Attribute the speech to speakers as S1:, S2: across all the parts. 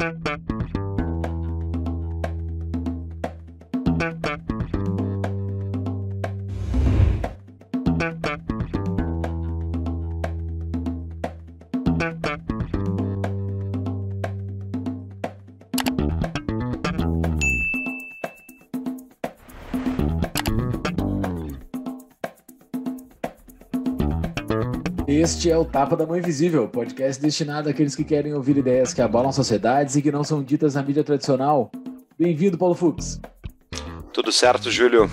S1: Este é o Tapa da Mão Invisível, podcast destinado àqueles que querem ouvir ideias que abalam sociedades e que não são ditas na mídia tradicional. Bem-vindo, Paulo Fux.
S2: Tudo certo, Júlio?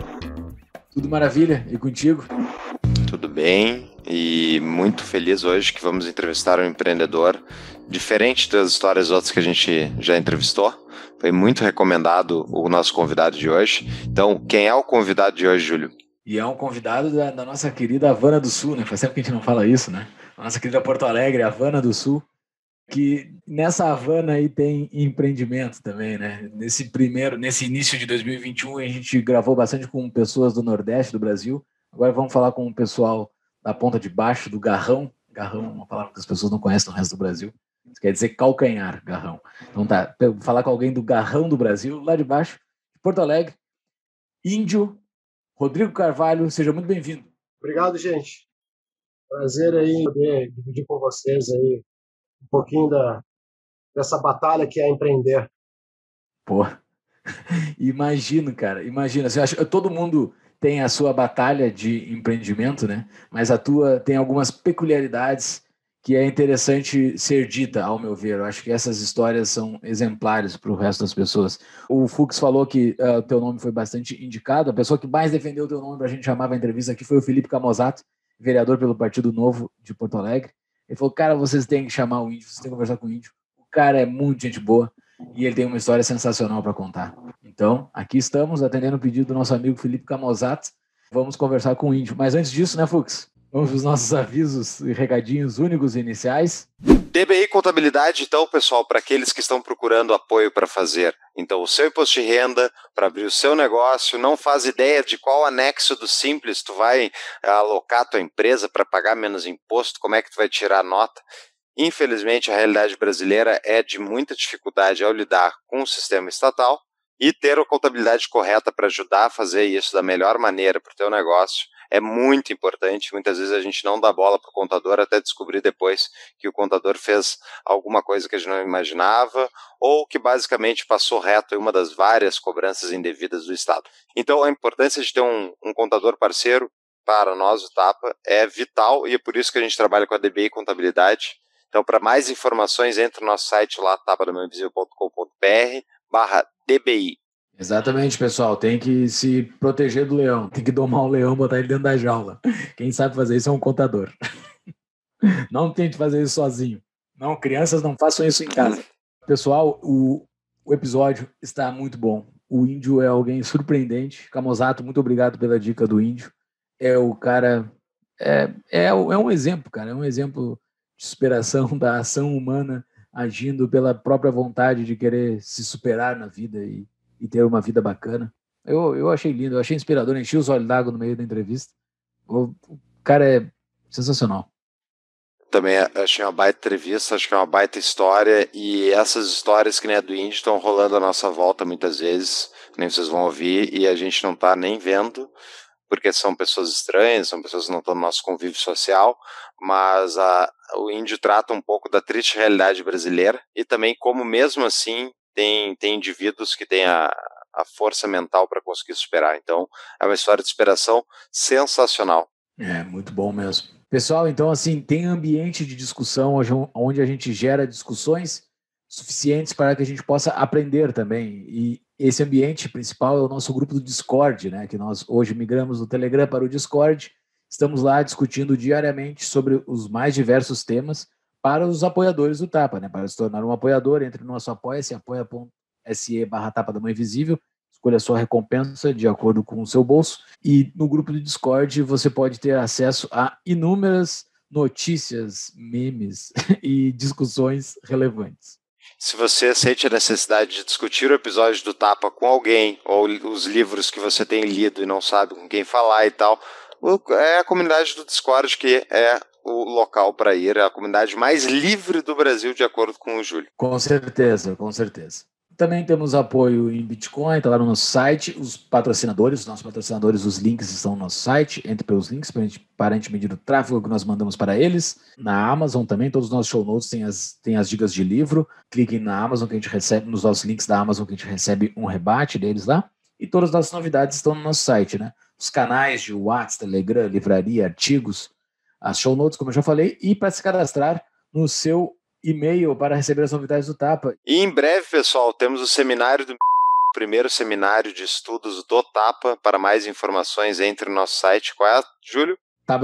S1: Tudo maravilha. E contigo?
S2: Tudo bem e muito feliz hoje que vamos entrevistar um empreendedor diferente das histórias outras que a gente já entrevistou. Foi muito recomendado o nosso convidado de hoje. Então, quem é o convidado de hoje, Júlio?
S1: E é um convidado da nossa querida Havana do Sul, né? Faz tempo que a gente não fala isso, né? A nossa querida Porto Alegre, Havana do Sul, que nessa Havana aí tem empreendimento também, né? Nesse início de 2021, a gente gravou bastante com pessoas do Nordeste do Brasil. Agora vamos falar com o pessoal da ponta de baixo, do Garrão. Garrão é uma palavra que as pessoas não conhecem no resto do Brasil. Isso quer dizer calcanhar, Garrão. Então tá, falar com alguém do Garrão do Brasil, lá de baixo, de Porto Alegre, Índio, Rodrigo Carvalho, seja muito bem-vindo.
S3: Obrigado, gente. Prazer aí poder dividir com vocês aí um pouquinho dessa batalha que é empreender.
S1: Pô, imagino, cara, imagina. Todo mundo tem a sua batalha de empreendimento, né? Mas a tua tem algumas peculiaridades que é interessante ser dita, ao meu ver. Eu acho que essas histórias são exemplares para o resto das pessoas. O Fux falou que o teu nome foi bastante indicado. A pessoa que mais defendeu o teu nome para a gente chamar a entrevista aqui foi o Felipe Camozato, vereador pelo Partido Novo de Porto Alegre. Ele falou, cara, vocês têm que chamar o Índio, vocês têm que conversar com o Índio. O cara é muito gente boa e ele tem uma história sensacional para contar. Então, aqui estamos, atendendo o pedido do nosso amigo Felipe Camozato. Vamos conversar com o Índio. Mas antes disso, né, Fux? Vamos para os nossos avisos e recadinhos únicos e iniciais.
S2: DBI Contabilidade, então, pessoal, para aqueles que estão procurando apoio para fazer. Então, o seu imposto de renda, para abrir o seu negócio, não faz ideia de qual anexo do Simples tu vai alocar a tua empresa para pagar menos imposto, como é que tu vai tirar a nota. Infelizmente, a realidade brasileira é de muita dificuldade ao lidar com o sistema estatal e ter a contabilidade correta para ajudar a fazer isso da melhor maneira para o teu negócio é muito importante. Muitas vezes a gente não dá bola para o contador até descobrir depois que o contador fez alguma coisa que a gente não imaginava ou que basicamente passou reto em uma das várias cobranças indevidas do Estado. Então a importância de ter um contador parceiro para nós, o Tapa, é vital e é por isso que a gente trabalha com a DBI Contabilidade. Então, para mais informações, entre no nosso site lá, tapadamãoinvisível.com.br/DBI.
S1: Exatamente, pessoal. Tem que se proteger do leão. Tem que domar o leão, botar ele dentro da jaula. Quem sabe fazer isso é um contador. Não tente fazer isso sozinho. Não, crianças, não façam isso em casa. Pessoal, o episódio está muito bom. O Índio é alguém surpreendente. Camozato, muito obrigado pela dica do Índio. É o cara... É um exemplo, cara. É um exemplo de superação da ação humana agindo pela própria vontade de querer se superar na vida e ter uma vida bacana. Eu achei lindo, eu achei inspirador, enchi os olhos d'água no meio da entrevista. O cara é sensacional.
S2: Também achei uma baita entrevista, acho que é uma baita história, e essas histórias que nem a do Índio estão rolando à nossa volta muitas vezes, nem vocês vão ouvir, e a gente não está nem vendo, porque são pessoas estranhas, são pessoas que não estão no nosso convívio social, mas o Índio trata um pouco da triste realidade brasileira, e também como mesmo assim tem indivíduos que têm a força mental para conseguir superar. Então, é uma história de superação sensacional.
S1: É, muito bom mesmo. Pessoal, então, assim, tem ambiente de discussão onde a gente gera discussões suficientes para que a gente possa aprender também. E esse ambiente principal é o nosso grupo do Discord, né? Que nós hoje migramos do Telegram para o Discord. Estamos lá discutindo diariamente sobre os mais diversos temas para os apoiadores do Tapa, né? Para se tornar um apoiador, entre no nosso apoia-se, apoia.se/Tapa da Mão Invisível. Escolha a sua recompensa de acordo com o seu bolso. E no grupo do Discord você pode ter acesso a inúmeras notícias, memes e discussões relevantes.
S2: Se você sente a necessidade de discutir o episódio do Tapa com alguém, ou os livros que você tem lido e não sabe com quem falar e tal, é a comunidade do Discord que é o local para ir, a comunidade mais livre do Brasil, de acordo com o Júlio.
S1: Com certeza, com certeza. Também temos apoio em Bitcoin, está lá no nosso site. Os nossos patrocinadores, os links estão no nosso site. Entre pelos links para a gente medir o tráfego que nós mandamos para eles. Na Amazon também, todos os nossos show notes têm as dicas de livro. Cliquem na Amazon que a gente recebe, nos nossos links da Amazon que a gente recebe um rebate deles lá. E todas as nossas novidades estão no nosso site, né? Os canais de WhatsApp, Telegram, livraria, artigos, as show notes, como eu já falei, e para se cadastrar no seu e-mail para receber as novidades do Tapa.
S2: E em breve, pessoal, temos o seminário do primeiro seminário de estudos do Tapa. Para mais informações, entre no nosso site. Qual é, Júlio?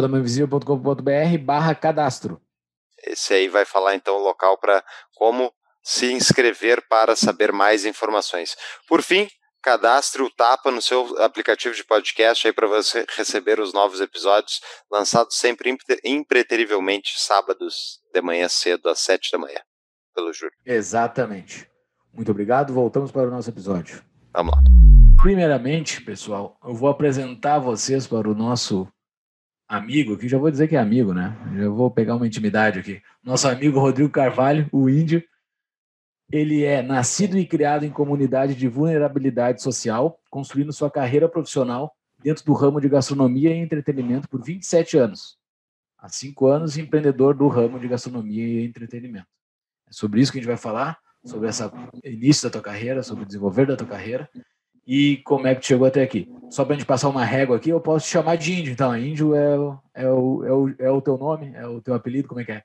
S1: tapadamainvisível.com.br/cadastro.
S2: Esse aí vai falar, então, o local para como se inscrever para saber mais informações. Por fim, cadastre o Tapa no seu aplicativo de podcast aí para você receber os novos episódios lançados sempre impreterivelmente sábados de manhã cedo, às 7 da manhã, pelo Júlio.
S1: Exatamente. Muito obrigado. Voltamos para o nosso episódio.
S2: Vamos lá.
S1: Primeiramente, pessoal, eu vou apresentar vocês para o nosso amigo, que já vou dizer que é amigo, né? Já vou pegar uma intimidade aqui. Nosso amigo Rodrigo Carvalho, o Índio. Ele é nascido e criado em comunidade de vulnerabilidade social, construindo sua carreira profissional dentro do ramo de gastronomia e entretenimento por 27 anos. Há 5 anos, empreendedor do ramo de gastronomia e entretenimento. É sobre isso que a gente vai falar, sobre esse início da tua carreira, sobre o desenvolver da tua carreira e como é que tu chegou até aqui. Só para a gente passar uma régua aqui, eu posso te chamar de Índio. Então, Índio é o teu nome? É o teu apelido? Como é que é?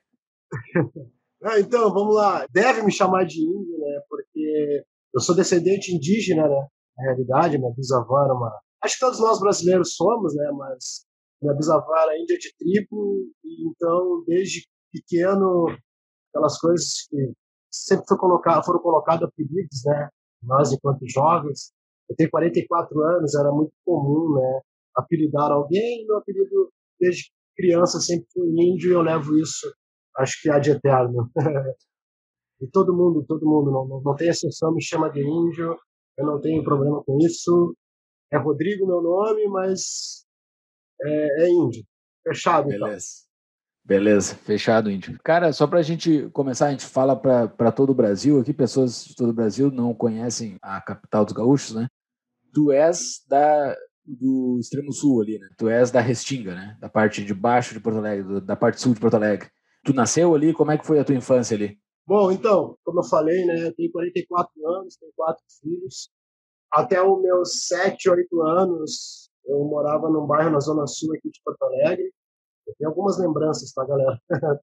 S3: Então, vamos lá. Deve me chamar de índio, né? Porque eu sou descendente indígena, né? Na realidade, minha bisavó era uma... Acho que todos nós brasileiros somos, né? Mas minha bisavó era índia de tribo, e então, desde pequeno, aquelas coisas que sempre foram colocadas apelidos, né? Nós, enquanto jovens, eu tenho 44 anos, era muito comum, né? Apelidar alguém, meu apelido desde criança sempre foi índio, e eu levo isso, acho que há de eterno. E todo mundo, não tem exceção, me chama de índio, eu não tenho problema com isso. É Rodrigo meu nome, mas é índio. Fechado, então.
S1: Beleza, fechado, Índio. Cara, só para a gente começar, a gente fala para todo o Brasil aqui, pessoas de todo o Brasil não conhecem a capital dos gaúchos, né? Tu és do extremo sul ali, né? Tu és da Restinga, né? Da parte de baixo de Porto Alegre, da parte sul de Porto Alegre. Tu nasceu ali? Como é que foi a tua infância ali?
S3: Bom, então, como eu falei, né? Eu tenho 44 anos, tenho 4 filhos. Até os meus 7, 8 anos, eu morava num bairro na Zona Sul aqui de Porto Alegre. Eu tenho algumas lembranças, tá, galera?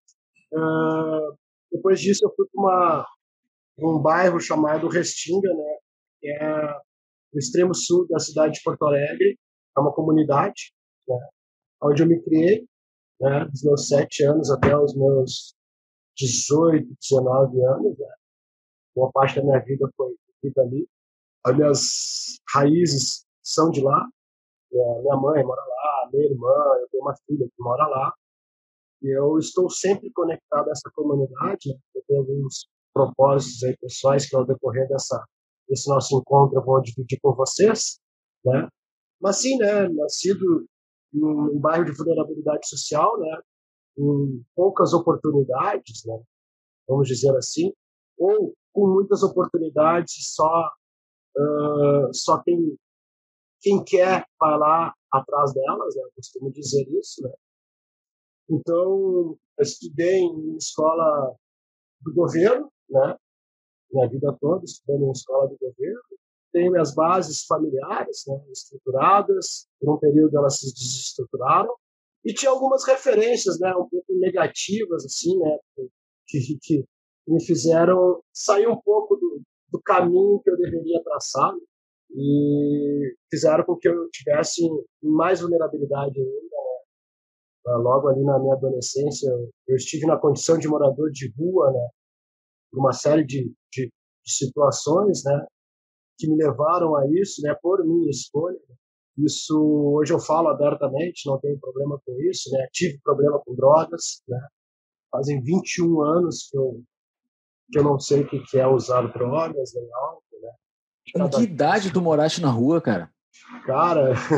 S3: Depois disso, eu fui para um bairro chamado Restinga, né? Que é no extremo sul da cidade de Porto Alegre. É uma comunidade, né? Onde eu me criei, né? Dos meus 7 anos até os meus 18, 19 anos. Né? Boa parte da minha vida foi vivida ali. As minhas raízes são de lá. Minha mãe mora lá, minha irmã, eu tenho uma filha que mora lá. E eu estou sempre conectado a essa comunidade. Né? Eu tenho alguns propósitos aí pessoais que ao decorrer desse nosso encontro eu vou dividir com vocês. Né? Mas sim, né? Nascido em um bairro de vulnerabilidade social, né? Com poucas oportunidades, né? Vamos dizer assim, ou com muitas oportunidades, só quem quer falar atrás delas, né? Eu costumo dizer isso, né? Então, eu estudei em escola do governo, né? Minha vida toda, estudei em escola do governo. Tenho minhas bases familiares, né? Estruturadas. Por um período elas se desestruturaram. E tinha algumas referências, né? Um pouco negativas, assim, né? Que me fizeram sair um pouco do caminho que eu deveria traçar, né? E fizeram com que eu tivesse mais vulnerabilidade ainda, né? Logo ali na minha adolescência, eu estive na condição de morador de rua, né? Por uma série de situações, né? Que me levaram a isso, né? Por minha escolha. Isso, hoje eu falo abertamente, não tenho problema com isso, né? Tive problema com drogas, né? Fazem 21 anos que eu não sei o que é usar drogas nem álcool, né?
S1: Com que idade tu moraste na rua, cara?
S3: Cara,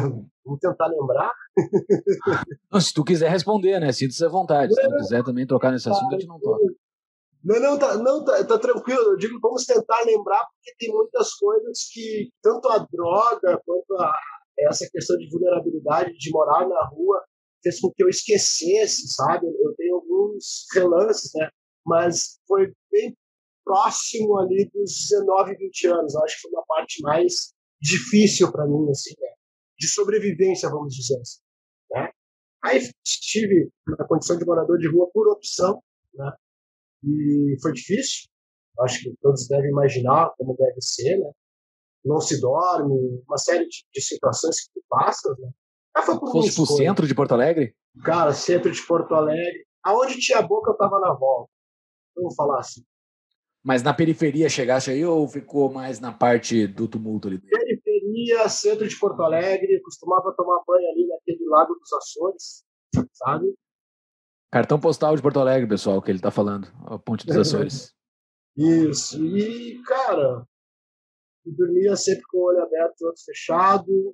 S3: Vamos tentar lembrar.
S1: Não, se tu quiser responder, né? Sinta-se à vontade. Se não quiser também trocar nesse assunto, a gente não toca.
S3: Tá tranquilo. Eu digo, vamos tentar lembrar, porque tem muitas coisas que, tanto a droga quanto essa questão de vulnerabilidade, de morar na rua, fez com que eu esquecesse, sabe? Eu tenho alguns relances, né? Mas foi bem próximo ali dos 19, 20 anos. Eu acho que foi uma parte mais difícil para mim, assim, né? De sobrevivência, vamos dizer assim, né? Aí estive na condição de morador de rua por opção, né? E foi difícil. Acho que todos devem imaginar como deve ser, né? Não se dorme, uma série de situações que tu passas, né? Foi por
S1: Fosse pro centro de Porto Alegre?
S3: Cara, centro de Porto Alegre. Aonde tinha boca, eu tava na volta. Vamos falar assim.
S1: Mas na periferia chegaste aí ou ficou mais na parte do tumulto ali?
S3: Periferia, centro de Porto Alegre. Costumava tomar banho ali naquele Lago dos Açores, sabe?
S1: Cartão postal de Porto Alegre, pessoal, que ele tá falando. A Ponte dos Açores.
S3: Isso. E, cara, eu dormia sempre com o olho aberto e o outro fechado.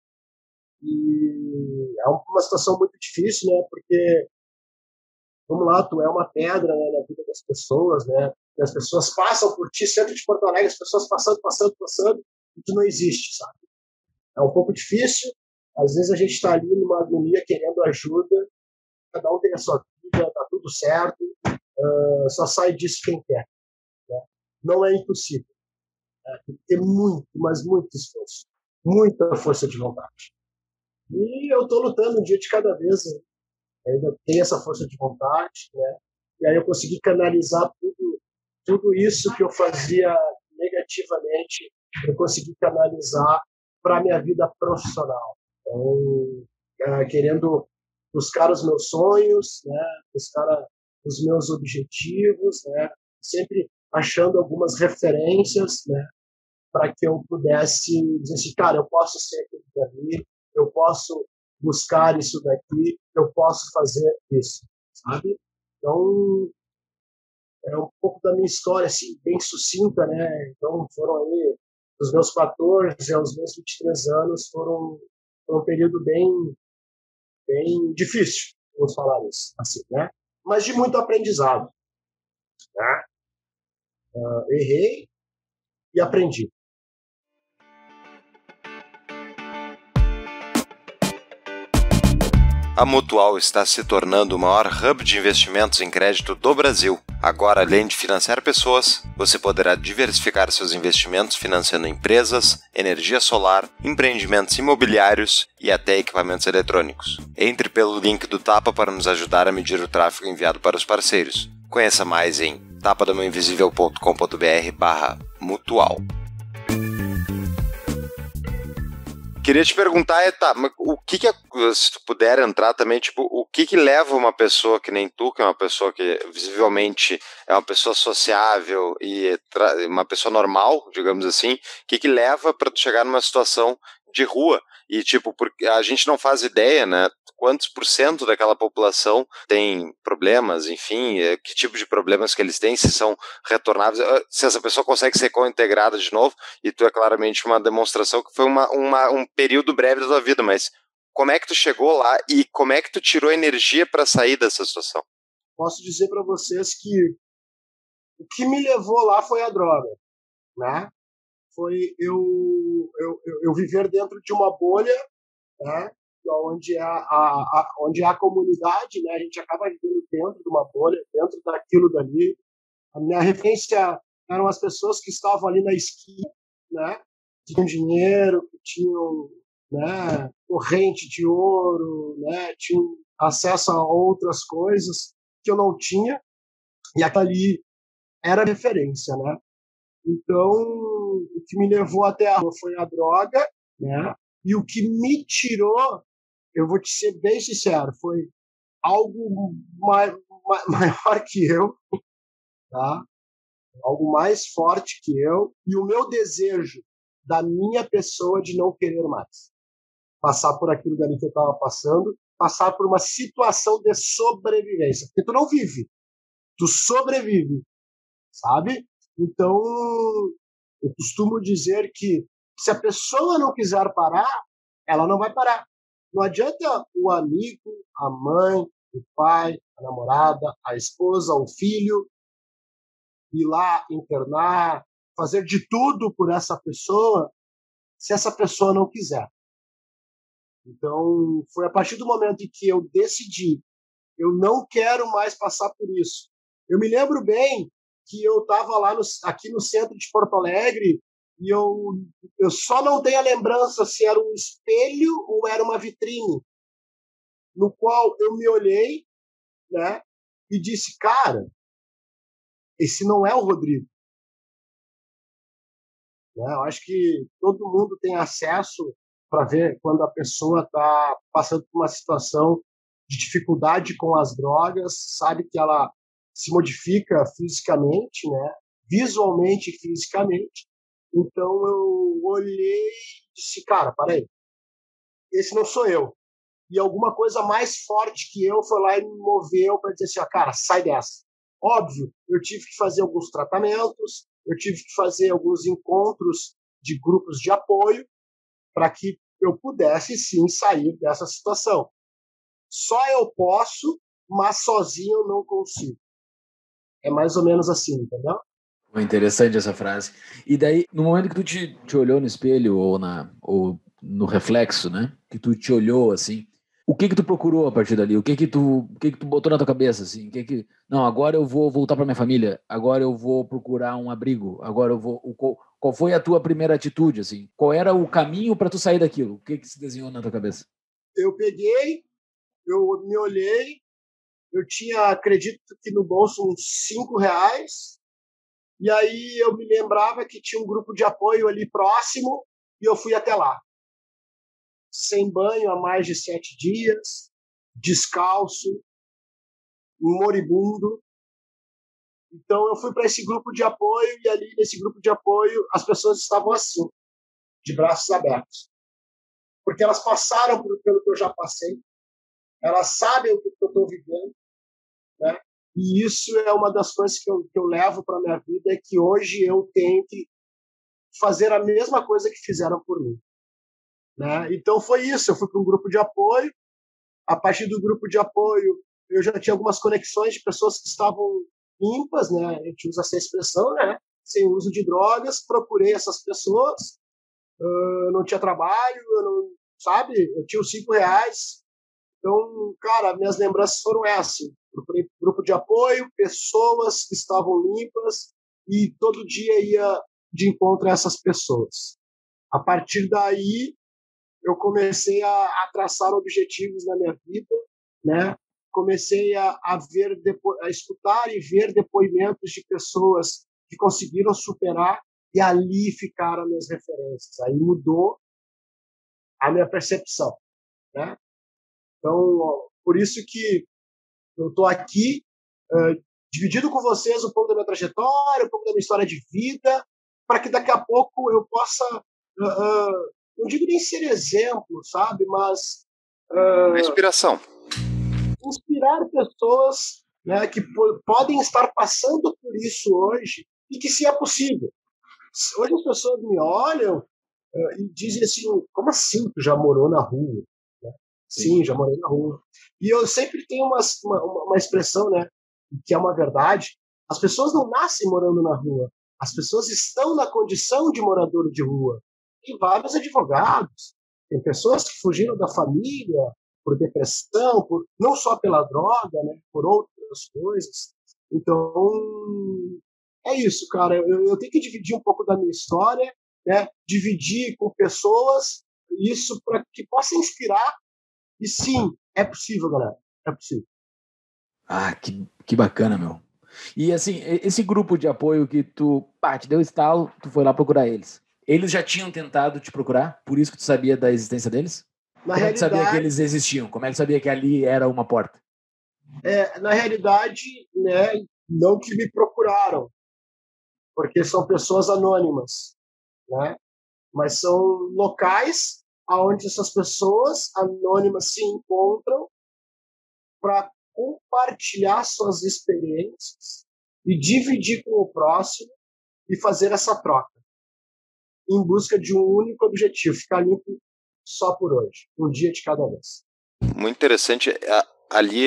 S3: E é uma situação muito difícil, né? Porque, vamos lá, tu é uma pedra, né, na vida das pessoas, né? E as pessoas passam por ti, centro de Porto Alegre, as pessoas passando, e tu não existe, sabe? É um pouco difícil. Às vezes a gente está ali numa agonia querendo ajuda, cada um tem a sua vida, tá tudo certo, só sai disso quem quer, né? Não é impossível. Tem que ter muito, mas muito esforço, muita força de vontade. E eu estou lutando um dia de cada vez, né? Ainda tenho essa força de vontade, né? E aí eu consegui canalizar tudo isso que eu fazia negativamente, eu consegui canalizar para a minha vida profissional. Então, querendo buscar os meus sonhos, né? Buscar os meus objetivos, né? Sempre achando algumas referências, né? Para que eu pudesse dizer assim, cara, eu posso ser aquilo dali, eu posso buscar isso daqui, eu posso fazer isso, sabe? Então, é um pouco da minha história, assim, bem sucinta, né? Então, foram aí, dos meus 14 aos meus 23 anos, foi um período bem difícil, vamos falar isso, assim, né? Mas de muito aprendizado, né? Errei e aprendi.
S2: A Mutual está se tornando o maior hub de investimentos em crédito do Brasil. Agora, além de financiar pessoas, você poderá diversificar seus investimentos financiando empresas, energia solar, empreendimentos imobiliários e até equipamentos eletrônicos. Entre pelo link do Tapa para nos ajudar a medir o tráfego enviado para os parceiros. Conheça mais em tapadamãoinvisível.com.br/mutual. Queria te perguntar, o que se tu puder entrar também, tipo, o que leva uma pessoa que nem tu, que é uma pessoa que visivelmente é uma pessoa sociável e uma pessoa normal, digamos assim, o que leva para tu chegar numa situação de rua? E, tipo, porque a gente não faz ideia, né? Quantos % daquela população tem problemas, enfim, que tipo de problemas que eles têm, se são retornáveis, se essa pessoa consegue ser cointegrada de novo, e tu é claramente uma demonstração que foi um período breve da tua vida, mas como é que tu chegou lá e como é que tu tirou energia para sair dessa situação?
S3: Posso dizer para vocês que o que me levou lá foi a droga, né? Foi eu viver dentro de uma bolha, né? Onde onde há a comunidade, né? A gente acaba vivendo dentro de uma bolha, dentro daquilo dali. A minha referência eram as pessoas que estavam ali na esquina, né? Que tinham dinheiro, que tinham, né, corrente de ouro, né? Tinham acesso a outras coisas que eu não tinha, e aquilo ali era referência, né? Então, o que me levou até a rua foi a droga, né? E o que me tirou, eu vou te ser bem sincero, foi algo maior que eu, tá? Algo mais forte que eu, e o meu desejo da minha pessoa de não querer mais passar por aquilo dali que eu estava passando, passar por uma situação de sobrevivência, porque tu não vive, tu sobrevive, sabe? Então, eu costumo dizer que se a pessoa não quiser parar, ela não vai parar. Não adianta o amigo, a mãe, o pai, a namorada, a esposa, o filho ir lá internar, fazer de tudo por essa pessoa, se essa pessoa não quiser. Então, foi a partir do momento em que eu decidi, eu não quero mais passar por isso. Eu me lembro bem que eu estava lá aqui no centro de Porto Alegre e eu só não tenho a lembrança se era um espelho ou era uma vitrine, no qual eu me olhei, né, e disse, cara, esse não é o Rodrigo. Né? Eu acho que todo mundo tem acesso para ver quando a pessoa está passando por uma situação de dificuldade com as drogas, sabe que ela se modifica fisicamente, né? Visualmente e fisicamente. Então eu olhei e disse, cara, peraí, esse não sou eu. E alguma coisa mais forte que eu foi lá e me moveu para dizer assim, cara, sai dessa. Óbvio, eu tive que fazer alguns tratamentos, eu tive que fazer alguns encontros de grupos de apoio para que eu pudesse sim sair dessa situação. Só eu posso, mas sozinho eu não consigo. É mais ou menos assim, entendeu?
S1: Interessante essa frase. E daí, no momento que tu te olhou no espelho ou no reflexo, né? Que tu te olhou assim, o que tu procurou a partir dali? O que tu botou na tua cabeça assim? Não, agora eu vou voltar para minha família. Agora eu vou procurar um abrigo. Agora eu vou. Qual foi a tua primeira atitude assim? Qual era o caminho para tu sair daquilo? O que se desenhou na tua cabeça?
S3: Eu peguei, eu me olhei, eu tinha, acredito que no bolso uns R$ 5. E aí eu me lembrava que tinha um grupo de apoio ali próximo e eu fui até lá. Sem banho há mais de 7 dias, descalço, moribundo. Então eu fui para esse grupo de apoio e ali nesse grupo de apoio as pessoas estavam assim, de braços abertos. Porque elas passaram pelo que eu já passei, elas sabem o que eu estou vivendo, né? E isso é uma das coisas que eu levo para a minha vida, é que hoje eu tenho que fazer a mesma coisa que fizeram por mim. Né? Então foi isso, eu fui para um grupo de apoio, a partir do grupo de apoio eu já tinha algumas conexões de pessoas que estavam limpas, né? A gente usa essa expressão, né? Sem uso de drogas, procurei essas pessoas, eu não tinha trabalho, eu não, sabe? Eu tinha os R$ 5. Então, cara, minhas lembranças foram essas. Procurei grupo de apoio, pessoas que estavam limpas e todo dia ia de encontro a essas pessoas. A partir daí, eu comecei a traçar objetivos na minha vida, né? Comecei a escutar e ver depoimentos de pessoas que conseguiram superar e ali ficaram minhas referências. Aí mudou a minha percepção, né? Então, por isso que eu estou aqui dividindo com vocês um pouco da minha trajetória, um pouco da minha história de vida, para que daqui a pouco eu possa, não digo nem ser exemplo, sabe, mas
S2: inspiração.
S3: Inspirar pessoas, né, que podem estar passando por isso hoje e que se é possível. Hoje as pessoas me olham e dizem assim, como assim tu já morou na rua? Sim, já morei na rua. E eu sempre tenho uma expressão, né, que é uma verdade. As pessoas não nascem morando na rua. As pessoas estão na condição de morador de rua. Tem vários advogados. Tem pessoas que fugiram da família por depressão, não só pela droga, né, por outras coisas. Então, é isso, cara. Eu tenho que dividir um pouco da minha história, né, dividir com pessoas, isso para que possa inspirar. E sim, é possível, galera. É possível.
S1: Ah, que bacana, meu. E assim, esse grupo de apoio que tu te deu estalo, tu foi lá procurar eles. Eles já tinham tentado te procurar? Por isso que tu sabia da existência deles? Como é que tu sabia que eles existiam? Como é que tu sabia que ali era uma porta?
S3: Na realidade, né, não que me procuraram, porque são pessoas anônimas, né? Mas são locais onde essas pessoas anônimas se encontram para compartilhar suas experiências e dividir com o próximo e fazer essa troca em busca de um único objetivo, ficar limpo só por hoje, um dia de cada vez.
S2: Muito interessante. Ali,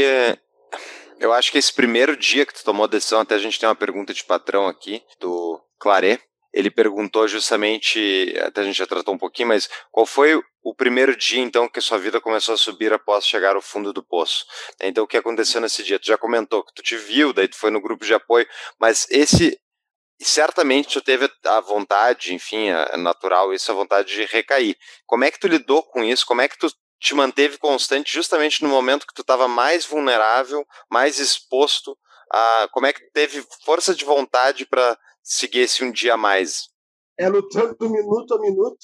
S2: eu acho que esse primeiro dia que tu tomou a decisão, até a gente tem uma pergunta de patrão aqui, do Claret. Ele perguntou justamente, até a gente já tratou um pouquinho, mas qual foi o primeiro dia, então, que a sua vida começou a subir após chegar ao fundo do poço? Então, o que aconteceu nesse dia? Tu já comentou que tu te viu, daí tu foi no grupo de apoio, mas certamente tu teve a vontade, enfim, é natural isso, a vontade de recair. Como é que tu lidou com isso? Como é que tu te manteve constante justamente no momento que tu estava mais vulnerável, mais exposto? Como é que tu teve força de vontade para seguir esse um dia a mais?
S3: É lutando minuto a minuto,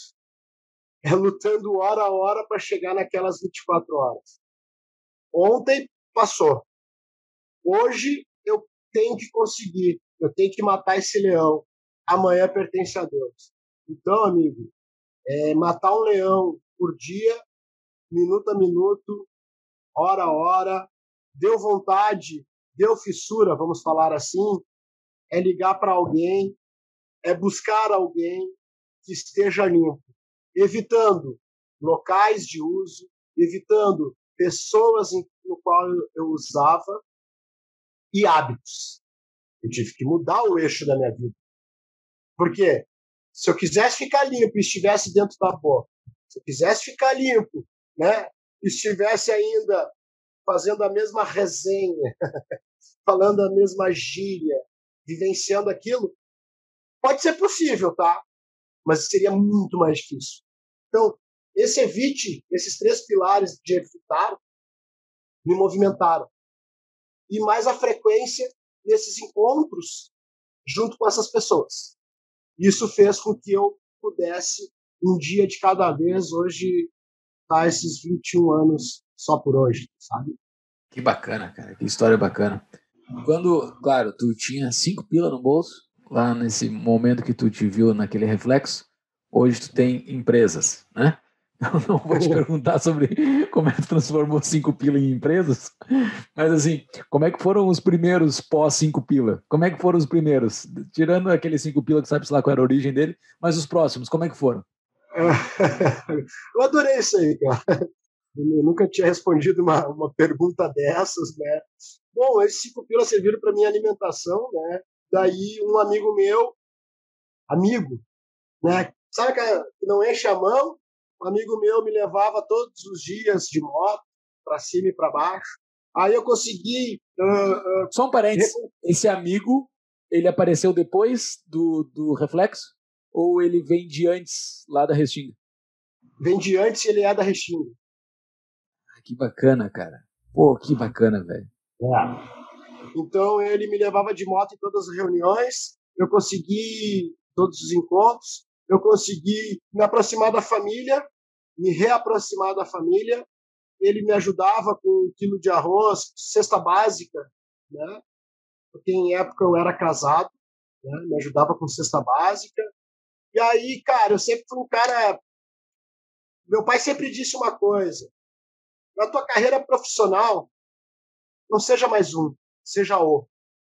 S3: é lutando hora a hora para chegar naquelas 24 horas. Ontem passou. Hoje eu tenho que conseguir, eu tenho que matar esse leão. Amanhã pertence a Deus. Então, amigo, matar um leão por dia, minuto a minuto, hora a hora, deu vontade, deu fissura, vamos falar assim, é ligar para alguém, é buscar alguém que esteja limpo, evitando locais de uso, evitando pessoas no qual eu usava e hábitos. Eu tive que mudar o eixo da minha vida. Porque se eu quisesse ficar limpo e estivesse dentro da boca, se eu quisesse ficar limpo, né, e estivesse ainda fazendo a mesma resenha, falando a mesma gíria, vivenciando aquilo, pode ser possível, tá? Mas seria muito mais difícil. Então, esses 3 pilares de evitar me movimentaram. E mais a frequência nesses encontros junto com essas pessoas. Isso fez com que eu pudesse, um dia de cada vez, hoje, estar esses 21 anos só por hoje, sabe?
S1: Que bacana, cara. Que história bacana. Quando, claro, tu tinha 5 pila no bolso, lá nesse momento que tu te viu naquele reflexo, hoje tu tem empresas, né? Eu não vou te perguntar sobre como é que tu transformou 5 pila em empresas, mas assim, como é que foram os primeiros pós 5 pila? Como é que foram os primeiros? Tirando aqueles 5 pila que sabe-se lá qual era a origem dele, mas os próximos, como é que foram?
S3: Eu adorei isso aí, cara. Eu nunca tinha respondido uma pergunta dessas, né? Bom, esses 5 pilas serviram para minha alimentação, né? Daí um amigo meu, né? Sabe que não enche a mão? Um amigo meu me levava todos os dias de moto, para cima e para baixo. Aí eu consegui...
S1: Só um parênteses, esse amigo, ele apareceu depois do reflexo? Ou ele vem de antes, lá da Restinga?
S3: Vem de antes e ele é da Restinga.
S1: Que bacana, cara. Pô, que bacana, velho.
S3: Então ele me levava de moto em todas as reuniões, eu consegui todos os encontros, eu consegui me aproximar da família, me reaproximar da família, ele me ajudava com 1 quilo de arroz, cesta básica, né? Porque em época eu era casado, né? Me ajudava com cesta básica. E aí, cara, eu sempre fui um cara... Meu pai sempre disse uma coisa: na tua carreira profissional, não seja mais um, seja o.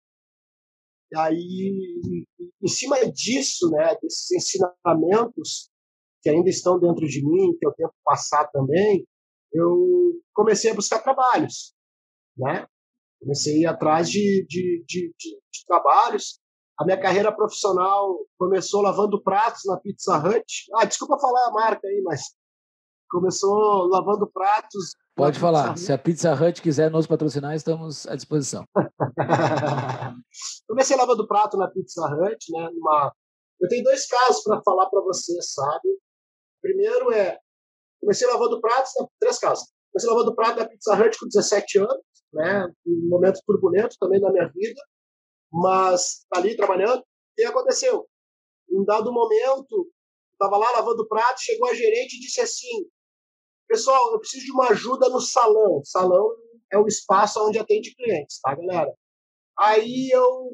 S3: E aí, em cima disso, né, desses ensinamentos que ainda estão dentro de mim, que eu tento passar também, eu comecei a buscar trabalhos, né? Comecei a ir atrás de trabalhos. A minha carreira profissional começou lavando pratos na Pizza Hut. Desculpa falar a marca aí, mas começou lavando pratos.
S1: Pode falar. Se a Pizza Hut quiser nos patrocinar, estamos à disposição.
S3: Comecei lavando prato na Pizza Hut, né? Eu tenho 2 casos para falar para você, sabe? Primeiro comecei lavando pratos, 3 casos. Comecei lavando prato na Pizza Hut com 17 anos, né? Um momento turbulento também na minha vida, mas ali trabalhando. O que aconteceu? Em um dado momento, estava lá lavando prato, chegou a gerente e disse assim: pessoal, eu preciso de uma ajuda no salão. Salão é o espaço onde atende clientes, tá, galera? Aí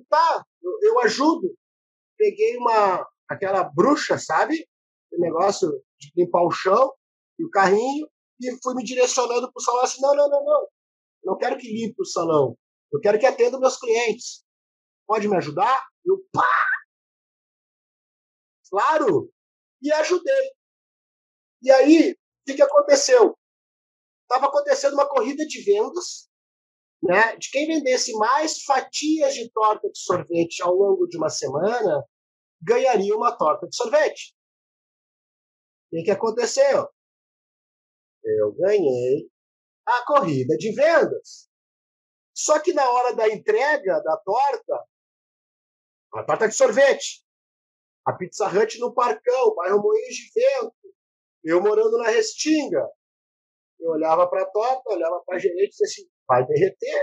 S3: eu ajudo. Peguei aquela bruxa, sabe? O negócio de limpar o chão e o carrinho, e fui me direcionando para o salão assim: não. Não quero que limpe o salão. Eu quero que atenda meus clientes. Pode me ajudar? Eu, pá! Claro! E ajudei. E aí, que aconteceu? Estava acontecendo uma corrida de vendas, né, de quem vendesse mais fatias de torta de sorvete ao longo de uma semana ganharia uma torta de sorvete. O que aconteceu? Eu ganhei a corrida de vendas. Só que na hora da entrega da torta, a torta de sorvete, a Pizza Hut no Parcão, bairro Moinhos de Vento, eu morando na Restinga, eu olhava para a torta, olhava para a gerente e disse assim, vai derreter.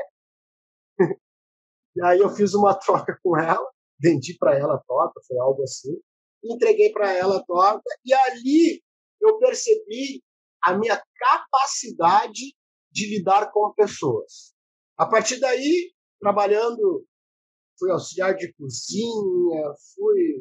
S3: E aí eu fiz uma troca com ela, vendi para ela a torta, foi algo assim, entreguei para ela a torta, e ali eu percebi a minha capacidade de lidar com pessoas. A partir daí, trabalhando, fui auxiliar de cozinha, fui,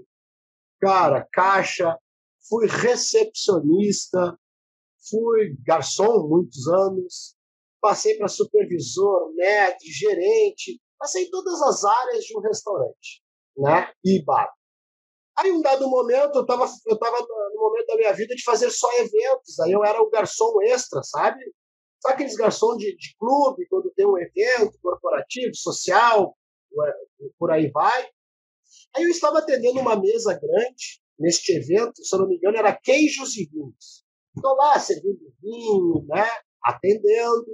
S3: caixa, fui recepcionista, fui garçom muitos anos, passei para supervisor, maître, gerente, passei em todas as áreas de um restaurante, né? E bar. Aí, um dado momento, eu estava no momento da minha vida de fazer só eventos. Aí eu era o garçom extra, sabe? Sabe aqueles garçons de clube, quando tem um evento corporativo, social, por aí vai. Aí eu estava atendendo uma mesa grande, neste evento, se eu não me engano, era queijos e vinhos. Estou lá, servindo vinho, né? Atendendo.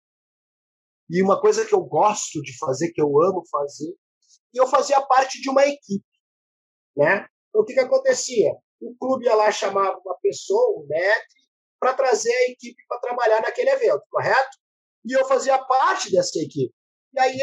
S3: E uma coisa que eu gosto de fazer, que eu amo fazer, e eu fazia parte de uma equipe, né? Então, o que acontecia? O clube ia lá, chamava uma pessoa, um maître, para trazer a equipe para trabalhar naquele evento, correto? E eu fazia parte dessa equipe. E aí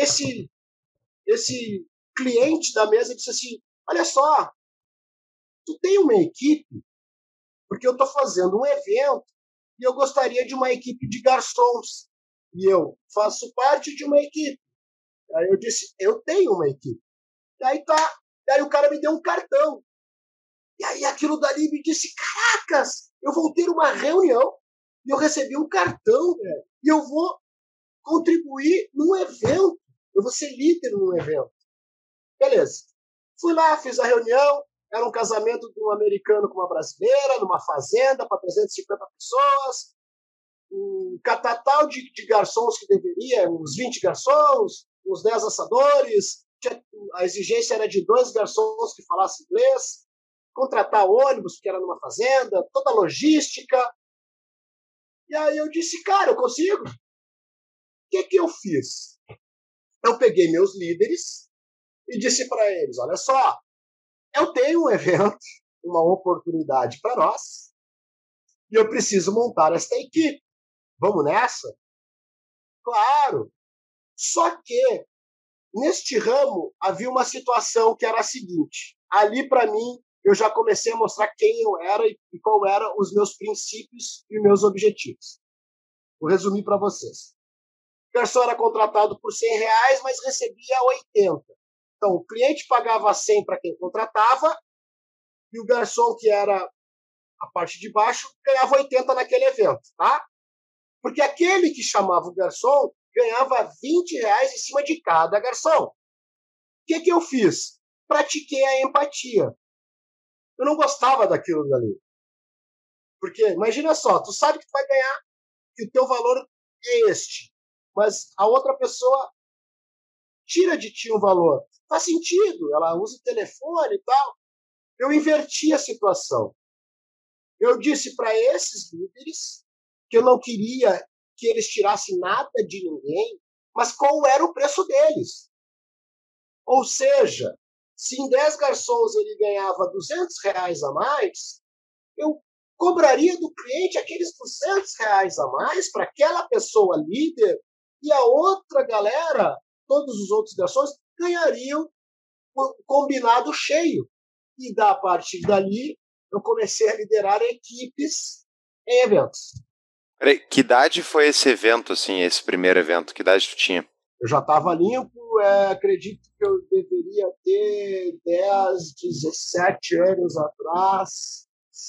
S3: esse cliente da mesa disse assim, olha só, tu tem uma equipe? Porque eu estou fazendo um evento e eu gostaria de uma equipe de garçons. E eu faço parte de uma equipe. Aí eu disse, eu tenho uma equipe. Daí o cara me deu um cartão. E aí aquilo dali me disse, caracas, eu vou ter uma reunião e eu recebi um cartão, velho, e eu vou contribuir num evento. Eu vou ser líder num evento. Beleza. Fui lá, fiz a reunião, era um casamento de um americano com uma brasileira, numa fazenda para 350 pessoas, um catatal de garçons que deveria, uns 20 garçons, uns 10 assadores, a exigência era de 2 garçons que falassem inglês, contratar ônibus, porque era numa fazenda, toda a logística. E aí eu disse, cara, eu consigo. O que eu fiz? Eu peguei meus líderes e disse para eles, olha só, eu tenho um evento, uma oportunidade para nós, e eu preciso montar esta equipe. Vamos nessa? Claro. Só que, neste ramo, havia uma situação que era a seguinte. Ali, para mim, eu já comecei a mostrar quem eu era e qual eram os meus princípios e meus objetivos. Vou resumir para vocês. O garçom era contratado por R$100, mas recebia 80. Então, o cliente pagava 100 para quem contratava e o garçom, que era a parte de baixo, ganhava 80 naquele evento, tá? Porque aquele que chamava o garçom ganhava R$20 em cima de cada garçom. O que eu fiz? Pratiquei a empatia. Eu não gostava daquilo dali. Porque, imagina só, tu sabe que tu vai ganhar, que o teu valor é este, mas a outra pessoa tira de ti um valor. Faz sentido, ela usa o telefone e tal. Eu inverti a situação. Eu disse para esses líderes que eu não queria que eles tirassem nada de ninguém, mas qual era o preço deles. Ou seja, se em 10 garçons ele ganhava R$200 a mais, eu cobraria do cliente aqueles R$200 a mais para aquela pessoa líder e a outra galera, todos os outros garçons, ganhariam um combinado cheio. E a partir dali, eu comecei a liderar equipes em eventos.
S2: Peraí, que idade foi esse evento, assim, esse primeiro evento? Que idade tu tinha?
S3: Eu já estava limpo, acredito que eu deveria ter 10, 17 anos atrás.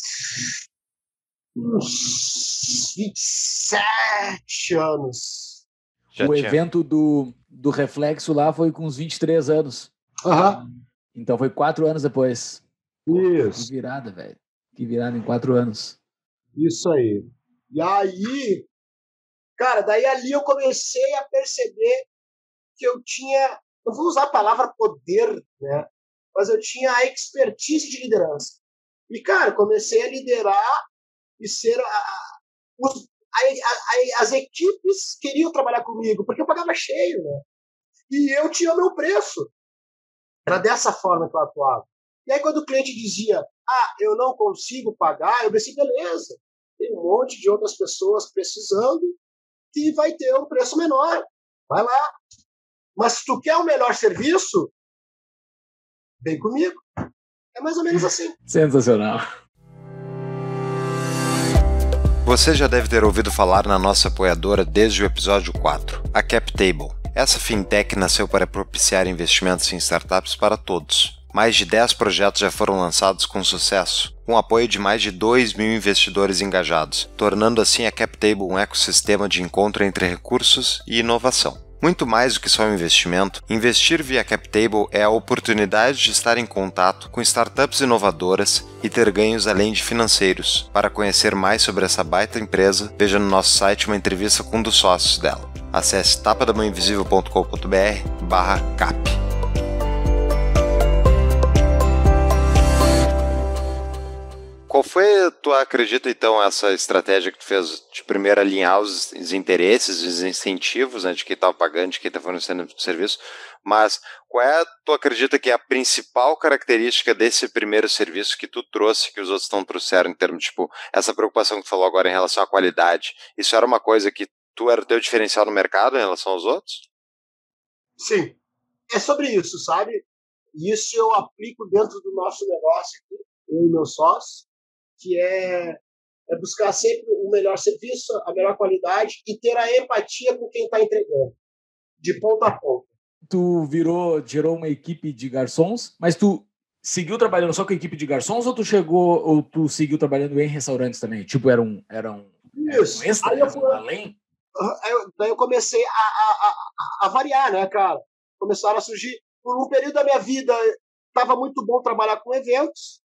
S3: Uns 27 anos.
S1: O evento do Reflexo lá foi com uns 23 anos.
S3: Aham.
S1: Então foi 4 anos depois.
S3: Isso.
S1: Que virada, velho. Que virada em 4 anos.
S3: Isso aí. E aí, cara, daí ali eu comecei a perceber que eu tinha, não vou usar a palavra poder, né? Mas eu tinha a expertise de liderança. E, cara, comecei a liderar e ser as equipes queriam trabalhar comigo, porque eu pagava cheio, né? E eu tinha o meu preço. Era dessa forma que eu atuava. E aí, quando o cliente dizia, eu não consigo pagar, eu disse, beleza, tem um monte de outras pessoas precisando que vai ter um preço menor. Vai lá. Mas se tu quer o melhor serviço, vem comigo. É mais ou menos assim.
S1: Sensacional.
S2: Você já deve ter ouvido falar na nossa apoiadora desde o episódio 4, a CapTable. Essa fintech nasceu para propiciar investimentos em startups para todos. Mais de 10 projetos já foram lançados com sucesso, com apoio de mais de 2.000 investidores engajados, tornando assim a CapTable um ecossistema de encontro entre recursos e inovação. Muito mais do que só um investimento, investir via CapTable é a oportunidade de estar em contato com startups inovadoras e ter ganhos além de financeiros. Para conhecer mais sobre essa baita empresa, veja no nosso site uma entrevista com um dos sócios dela. Acesse tapadamãoinvisível.com.br/cap. Qual foi, tu acredita, então, essa estratégia que tu fez de primeiro alinhar os interesses, os incentivos, né, de quem estava pagando, de quem está fornecendo o serviço, mas qual é, tu acredita que é a principal característica desse primeiro serviço que tu trouxe, que os outros não trouxeram, em termos, tipo, essa preocupação que tu falou agora em relação à qualidade, isso era uma coisa que tu era o teu diferencial no mercado em relação aos outros?
S3: Sim, é sobre isso, sabe? E isso eu aplico dentro do nosso negócio aqui, eu e meu sócio, que é buscar sempre o melhor serviço, a melhor qualidade e ter a empatia com quem está entregando, de ponta a ponta.
S1: Tu gerou uma equipe de garçons, mas tu seguiu trabalhando só com a equipe de garçons ou tu seguiu trabalhando em restaurantes também? Tipo, era um extra,
S3: aí eu fui,
S1: além?
S3: daí eu comecei a variar, né, cara? Começaram a surgir. Por um período da minha vida, estava muito bom trabalhar com eventos,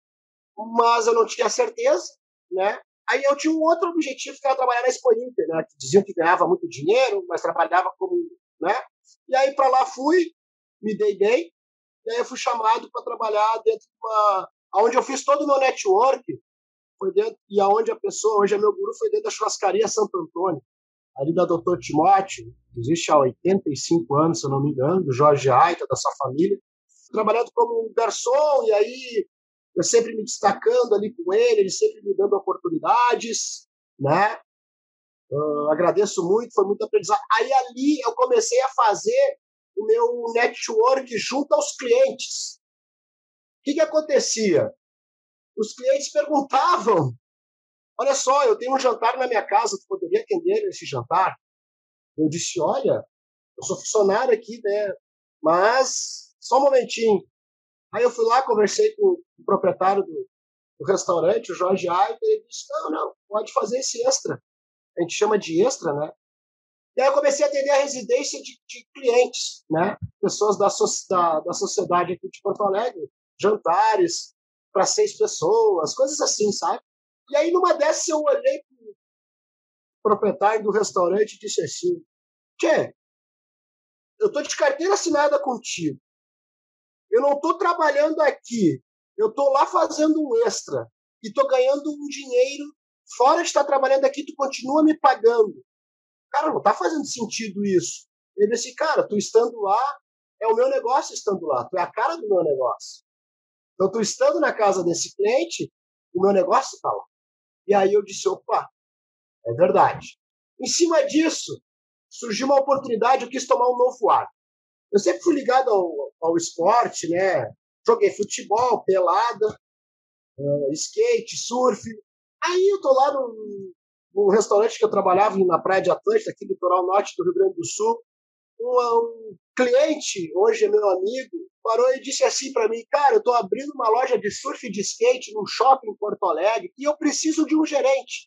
S3: mas eu não tinha certeza, né? Aí eu tinha um outro objetivo, que era trabalhar na Expo Inter, né? Que diziam que ganhava muito dinheiro, mas trabalhava como, né? E aí para lá fui, me dei bem, e aí eu fui chamado para trabalhar dentro de onde eu fiz todo o meu network, foi dentro, e aonde a pessoa, hoje é meu guru, foi dentro da churrascaria Santo Antônio, ali da Dr. Timóteo, que existe há 85 anos, se eu não me engano, do Jorge Aita, da sua família, trabalhando como garçom, e aí eu sempre me destacando ali com ele sempre me dando oportunidades, né? Agradeço muito, foi muito aprendizado. Aí ali eu comecei a fazer o meu network junto aos clientes. O que acontecia? Os clientes perguntavam, olha só, eu tenho um jantar na minha casa, tu poderia atender esse jantar? Eu disse, olha, eu sou funcionário aqui, né? Mas, só um momentinho. Aí eu fui lá, conversei com o proprietário do restaurante, o Jorge Aita, e ele disse, não, pode fazer esse extra. A gente chama de extra, né? E aí eu comecei a atender a residência de clientes, né? Pessoas da sociedade aqui de Porto Alegre, jantares para 6 pessoas, coisas assim, sabe? E aí numa dessas eu olhei para o proprietário do restaurante e disse assim, Tchê, eu tô de carteira assinada contigo. Eu não tô trabalhando aqui. Eu tô lá fazendo um extra. E tô ganhando um dinheiro. Fora de estar trabalhando aqui, tu continua me pagando. Cara, não tá fazendo sentido isso. Ele disse, cara, tu estando lá, é o meu negócio estando lá. Tu é a cara do meu negócio. Então, tu estando na casa desse cliente, o meu negócio tá lá. E aí eu disse, opa, é verdade. Em cima disso, surgiu uma oportunidade, eu quis tomar um novo ar. Eu sempre fui ligado ao esporte, né? Joguei futebol, pelada, skate, surf. Aí eu tô lá no restaurante que eu trabalhava na Praia de Atlântida, aqui no litoral norte do Rio Grande do Sul. Um cliente, hoje é meu amigo, parou e disse assim para mim, cara, eu tô abrindo uma loja de surf e de skate num shopping em Porto Alegre e eu preciso de um gerente.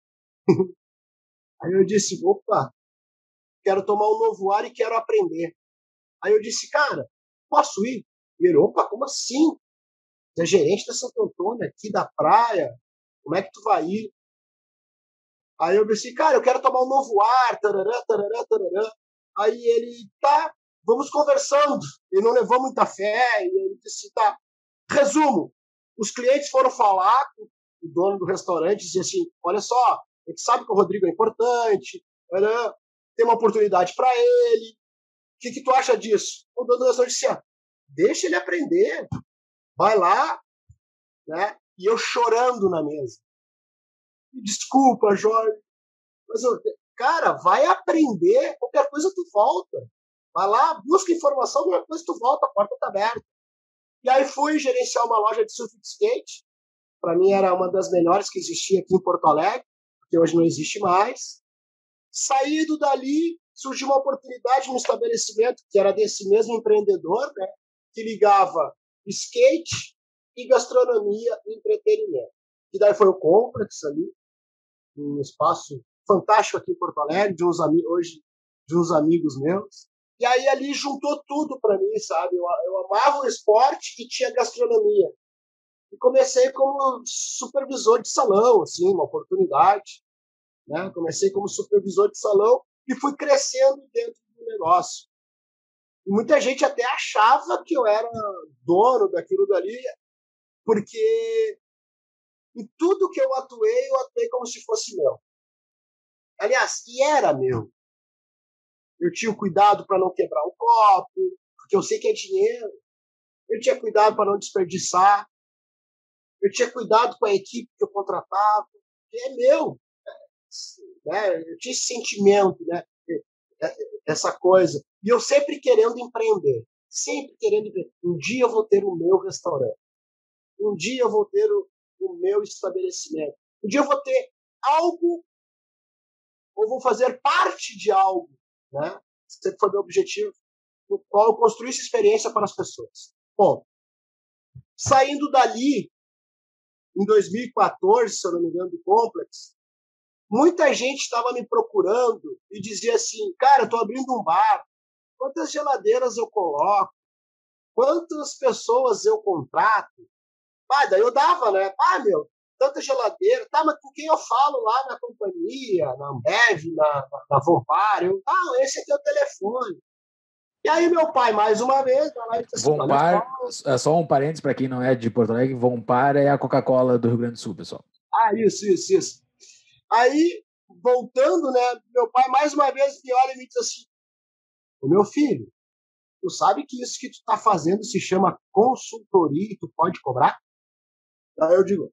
S3: Aí eu disse, opa, quero tomar um novo ar e quero aprender. Aí eu disse, cara, posso ir? E ele, opa, como assim? Você é gerente da Santo Antônio, aqui da praia, como é que tu vai ir? Aí eu disse, cara, eu quero tomar um novo ar, tarará, tarará, tarará. Aí ele, tá, vamos conversando. E não levou muita fé. E ele disse, tá, resumo. Os clientes foram falar com o dono do restaurante e disse assim, olha só, a gente sabe que o Rodrigo é importante, tem uma oportunidade para ele. O que tu acha disso? O dono do restaurante disse, deixa ele aprender. Vai lá, né? E eu chorando na mesa. Desculpa, Jorge, mas cara, vai aprender, qualquer coisa tu volta. Vai lá, busca informação, qualquer coisa tu volta, a porta tá aberta. E aí fui gerenciar uma loja de surf de skate. Para mim era uma das melhores que existia aqui em Porto Alegre, porque hoje não existe mais. Saído dali, surgiu uma oportunidade no estabelecimento, que era desse mesmo empreendedor, né, que ligava skate e gastronomia e entretenimento. E daí foi o Complex ali, um espaço fantástico aqui em Porto Alegre, hoje de uns amigos meus. E aí ali juntou tudo para mim, sabe? Eu amava o esporte e tinha gastronomia. E comecei como supervisor de salão, assim, uma oportunidade. Né? Comecei como supervisor de salão e fui crescendo dentro do negócio. E muita gente até achava que eu era dono daquilo dali, porque em tudo que eu atuei como se fosse meu. Aliás, e era meu. Eu tinha cuidado para não quebrar o copo, porque eu sei que é dinheiro. Eu tinha cuidado para não desperdiçar. Eu tinha cuidado com a equipe que eu contratava, que é meu. Né? Eu tinha esse sentimento, né? Essa coisa. E eu sempre querendo empreender. Sempre querendo empreender. Um dia eu vou ter o meu restaurante. Um dia eu vou ter o meu estabelecimento. Um dia eu vou ter algo, ou vou fazer parte de algo. Né? Sempre foi meu objetivo, no qual eu construí essa experiência para as pessoas. Bom, saindo dali, em 2014, se eu não me engano, do Complex, muita gente estava me procurando e dizia assim, cara, eu estou abrindo um bar, quantas geladeiras eu coloco? Quantas pessoas eu contrato? Daí eu dava, né? Meu, tanta geladeira. Tá, mas com quem eu falo lá na companhia, na Ambev, na Vompar? Esse aqui é o telefone. E aí meu pai, mais uma vez, vai lá e disse assim,
S1: Vompar, só um parênteses para quem não é de Porto Alegre, Vompar é a Coca-Cola do Rio Grande do Sul, pessoal.
S3: Isso. Aí, voltando, né, meu pai mais uma vez me olha e me diz assim, meu filho, tu sabe que isso que tu tá fazendo se chama consultoria e tu pode cobrar? Aí eu digo,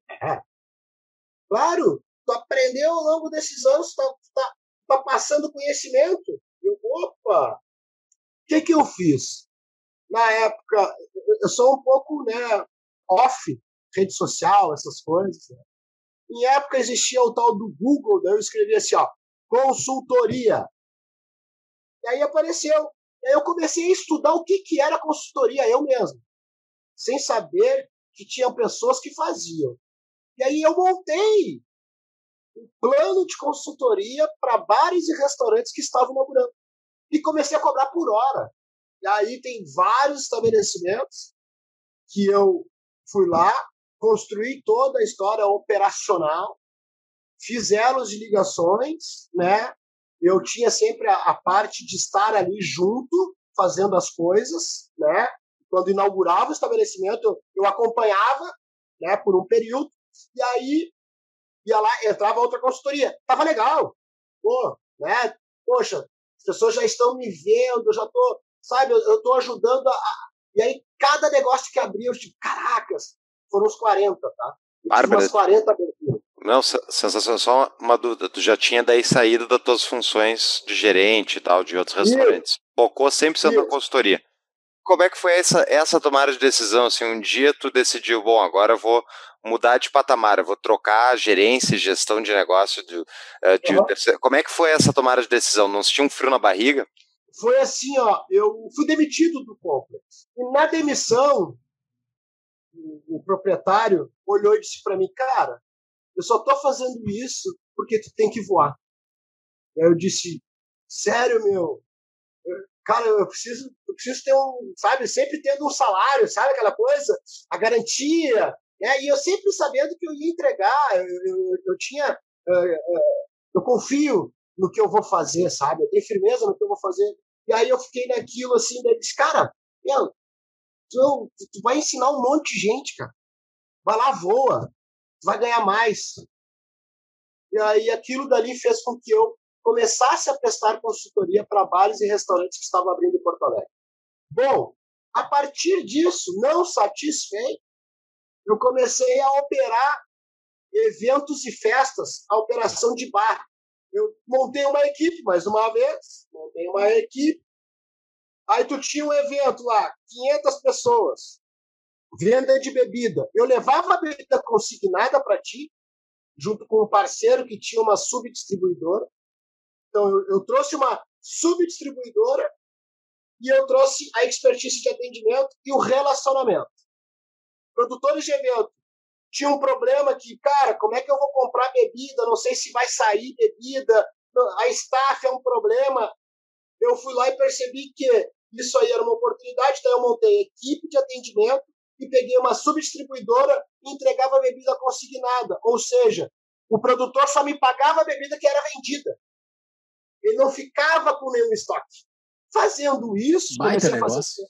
S3: claro, tu aprendeu ao longo desses anos, tá passando conhecimento. Opa! O que eu fiz? Na época, eu sou um pouco, né, off, rede social, essas coisas. Né? Em época existia o tal do Google, daí eu escrevi assim, consultoria. E aí apareceu. E aí eu comecei a estudar o que era consultoria, eu mesmo. Sem saber que tinham pessoas que faziam. E aí eu montei um plano de consultoria para bares e restaurantes que estavam inaugurando. E comecei a cobrar por hora. E aí tem vários estabelecimentos que eu fui lá, construí toda a história operacional, fiz elos de ligações, né? Eu tinha sempre a parte de estar ali junto, fazendo as coisas, né? Quando inaugurava o estabelecimento, eu acompanhava, né, por um período, e aí ia lá, entrava outra consultoria. Tava legal. Né? Poxa, as pessoas já estão me vendo, eu já tô, sabe, eu tô ajudando E aí, cada negócio que abria, eu digo, caracas, foram uns 40, tá?
S2: Bárbara,
S3: umas 40 aberturas.
S2: Não, sensacional. Só uma dúvida, tu já tinha daí saído das tuas funções de gerente e tal, de outros restaurantes. Focou 100% na consultoria. Como é que foi essa tomada de decisão? Assim, um dia tu decidiu, bom, agora eu vou mudar de patamar, eu vou trocar a gerência e gestão de negócio Como é que foi essa tomada de decisão? Não sentiu um frio na barriga?
S3: Foi assim, eu fui demitido do Complex. E na demissão, o proprietário olhou e disse para mim, cara, eu só tô fazendo isso porque tu tem que voar. Aí eu disse, sério, meu? Cara, eu preciso ter sabe, sempre tendo um salário, sabe aquela coisa? A garantia, né? E eu sempre sabendo que eu ia entregar, eu tinha eu confio no que eu vou fazer, sabe? Eu tenho firmeza no que eu vou fazer. E aí eu fiquei naquilo assim, daí disse, cara, tu vai ensinar um monte de gente, cara. Vai lá, voa, tu vai ganhar mais. E aí aquilo dali fez com que eu começasse a prestar consultoria para bares e restaurantes que estavam abrindo em Porto Alegre. Bom, a partir disso, não satisfeito, eu comecei a operar eventos e festas, a operação de bar. Eu montei uma equipe, mais uma vez, Aí tu tinha um evento lá, 500 pessoas, venda de bebida. Eu levava a bebida consignada para ti, junto com um parceiro que tinha uma subdistribuidora. Então, eu trouxe uma subdistribuidora e eu trouxe a expertise de atendimento e o relacionamento. Produtores de evento tinham um problema que, cara, como é que eu vou comprar bebida? Não sei se vai sair bebida. A staff é um problema. Eu fui lá e percebi que isso aí era uma oportunidade, então eu montei equipe de atendimento e peguei uma subdistribuidora e entregava a bebida consignada. Ou seja, o produtor só me pagava a bebida que era vendida. Ele não ficava com nenhum estoque. Fazendo isso...
S1: Baita negócio.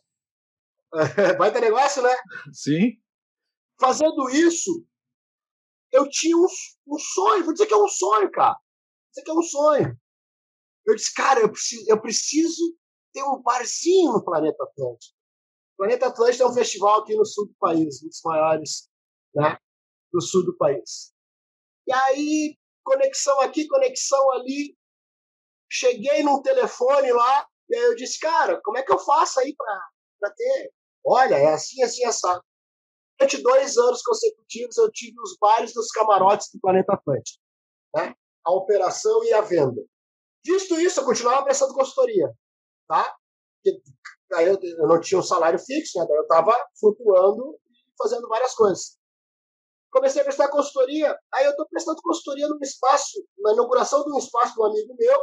S3: Baita negócio, né?
S1: Sim.
S3: Fazendo isso, eu tinha um sonho. Vou dizer que é um sonho, cara. Vou dizer que é um sonho. Eu disse, cara, eu preciso ter um barzinho no Planeta Atlântico. O Planeta Atlântico é um festival aqui no sul do país, um dos maiores, né, do sul do país. E aí, conexão aqui, conexão ali. Cheguei num telefone lá, e aí eu disse, cara, como é que eu faço aí para ter? Olha, é assim, assim, assado. Durante 2 anos consecutivos, eu tive os bailes dos camarotes do Planeta Atlântico, né? A operação e a venda. Visto isso, eu continuava prestando consultoria, tá? Porque aí eu não tinha um salário fixo, né? Daí eu estava flutuando e fazendo várias coisas. Comecei a prestar consultoria, aí eu estou prestando consultoria num espaço, na inauguração de um espaço de um amigo meu,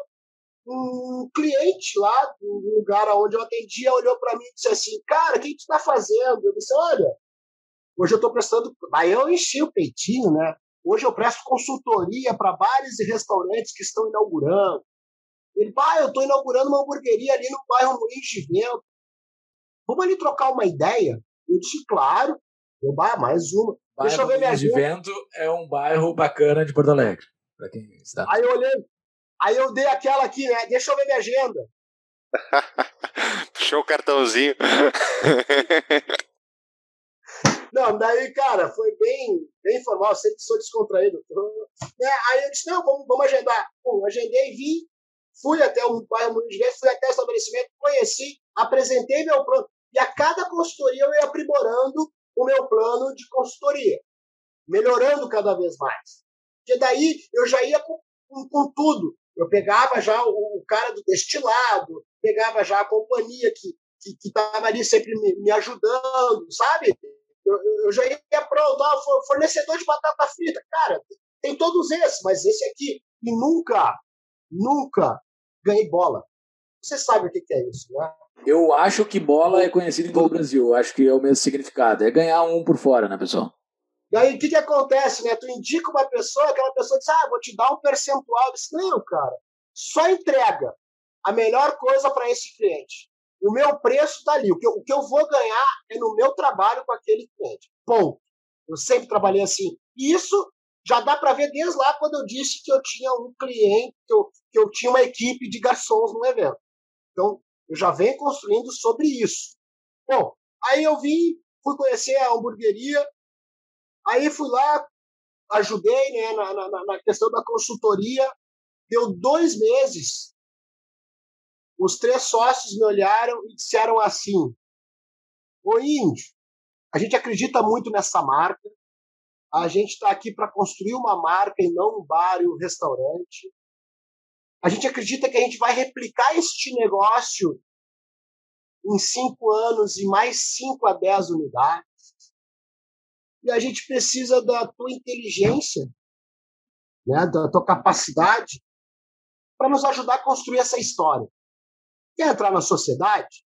S3: um cliente lá, no lugar onde eu atendia, olhou para mim e disse assim, cara, o que tu está fazendo? Eu disse, olha, hoje eu estou prestando... Aí eu enchi o peitinho, né? Hoje eu presto consultoria para bares e restaurantes que estão inaugurando. Ele, eu estou inaugurando uma hamburgueria ali no bairro Moinhos de Vento. Vamos ali trocar uma ideia? Eu disse, claro. Eu, mais uma. Deixa eu ver minha
S1: Moinhos de Vento é um bairro bacana de Porto Alegre. Para quem está...
S3: Aí eu olhei, aí eu dei aquela aqui, né? Deixa eu ver minha agenda.
S2: Puxou o cartãozinho.
S3: Não, daí, cara, foi bem formal, sempre sou descontraído. Aí eu disse, não, vamos agendar. Bom, agendei, vim, fui até o bairro Moinhos de Vento, fui até o estabelecimento, conheci, apresentei meu plano. E a cada consultoria eu ia aprimorando o meu plano de consultoria, melhorando cada vez mais. Porque daí eu já ia com tudo. Eu pegava já o cara do destilado, pegava já a companhia que estava ali sempre me ajudando, sabe? Eu já ia pronto, fornecedor de batata frita. Cara, tem todos esses, mas esse aqui, e nunca ganhei bola. Você sabe o que é isso, né?
S1: Eu acho que bola é conhecido em todo o Brasil. Eu acho que é o mesmo significado. É ganhar um por fora, né, pessoal?
S3: E aí, o que acontece, né? Tu indica uma pessoa, aquela pessoa diz, vou te dar um percentual. Eu disse, não, cara, só entrega a melhor coisa para esse cliente. O meu preço está ali. O que eu vou ganhar é no meu trabalho com aquele cliente. Ponto. Eu sempre trabalhei assim. E isso já dá para ver desde lá quando eu disse que eu tinha um cliente, que eu tinha uma equipe de garçons no evento. Então, eu já venho construindo sobre isso. Bom, aí eu fui conhecer a hamburgueria, aí fui lá, ajudei, né, na questão da consultoria. Deu 2 meses. Os 3 sócios me olharam e disseram assim, ô Índio, a gente acredita muito nessa marca, a gente está aqui para construir uma marca e não um bar e um restaurante. A gente acredita que a gente vai replicar este negócio em 5 anos e mais 5 a 10 unidades. E a gente precisa da tua inteligência, né, da tua capacidade para nos ajudar a construir essa história. Quer entrar na sociedade?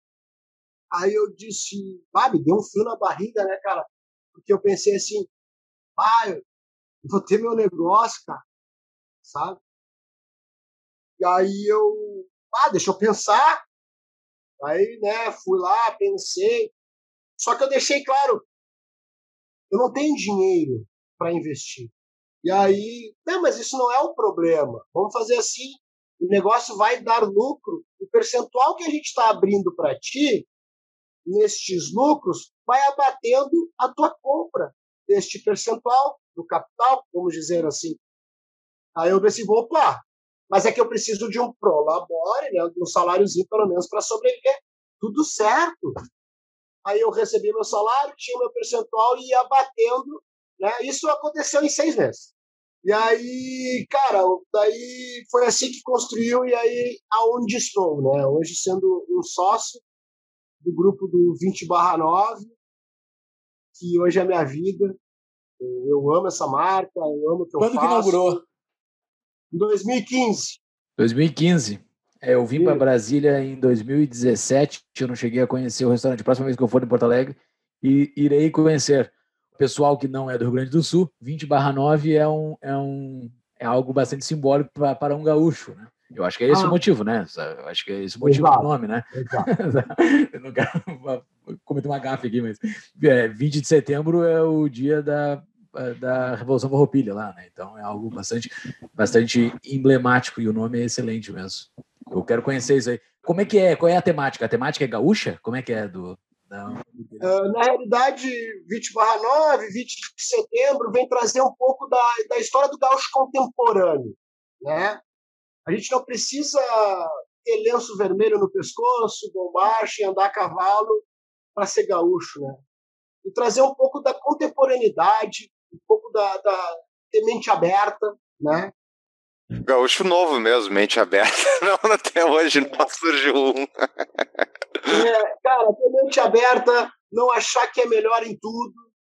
S3: Aí eu disse, me deu um frio na barriga, né, cara? Porque eu pensei assim, eu vou ter meu negócio, cara, sabe? E aí deixa eu pensar. Aí, né, fui lá, pensei. Só que eu deixei claro, eu não tenho dinheiro para investir. E aí, não, mas isso não é o problema. Vamos fazer assim, o negócio vai dar lucro. O percentual que a gente está abrindo para ti, nestes lucros, vai abatendo a tua compra deste percentual do capital, vamos dizer assim. Aí eu pensei, opa, mas é que eu preciso de um prolabore, né, de um saláriozinho pelo menos para sobreviver. Tudo certo. Aí eu recebi meu salário, tinha meu percentual e ia batendo, né? Isso aconteceu em 6 meses. E aí, cara, daí foi assim que construiu e aí aonde estou, né? Hoje sendo um sócio do grupo do 20/9, que hoje é a minha vida. Eu amo essa marca, eu amo o que eu faço.
S1: Quando que inaugurou?
S3: Em 2015.
S1: 2015. Eu vim para Brasília em 2017, eu não cheguei a conhecer o restaurante. A próxima vez que eu for em Porto Alegre, irei conhecer. O pessoal que não é do Rio Grande do Sul, 20/9 é algo bastante simbólico para um gaúcho, né? Eu acho que é esse o motivo, né? Eu acho que é esse o motivo do nome, né? Eu não quero cometer uma gafe aqui, mas 20 de setembro é o dia da Revolução Farroupilha lá, né? Então é algo bastante emblemático e o nome é excelente mesmo. Eu quero conhecer isso aí. Como é que é? Qual é a temática? A temática é gaúcha? Como é que é
S3: na realidade, 20/9, 20 de setembro, vem trazer um pouco da história do gaúcho contemporâneo, né? A gente não precisa ter lenço vermelho no pescoço, bombacha e andar a cavalo para ser gaúcho, né? E trazer um pouco da contemporaneidade, um pouco ter mente aberta, né?
S2: Gaúcho novo mesmo, mente aberta. Não, até hoje não surgiu um.
S3: Cara, ter mente aberta, não achar que é melhor em tudo,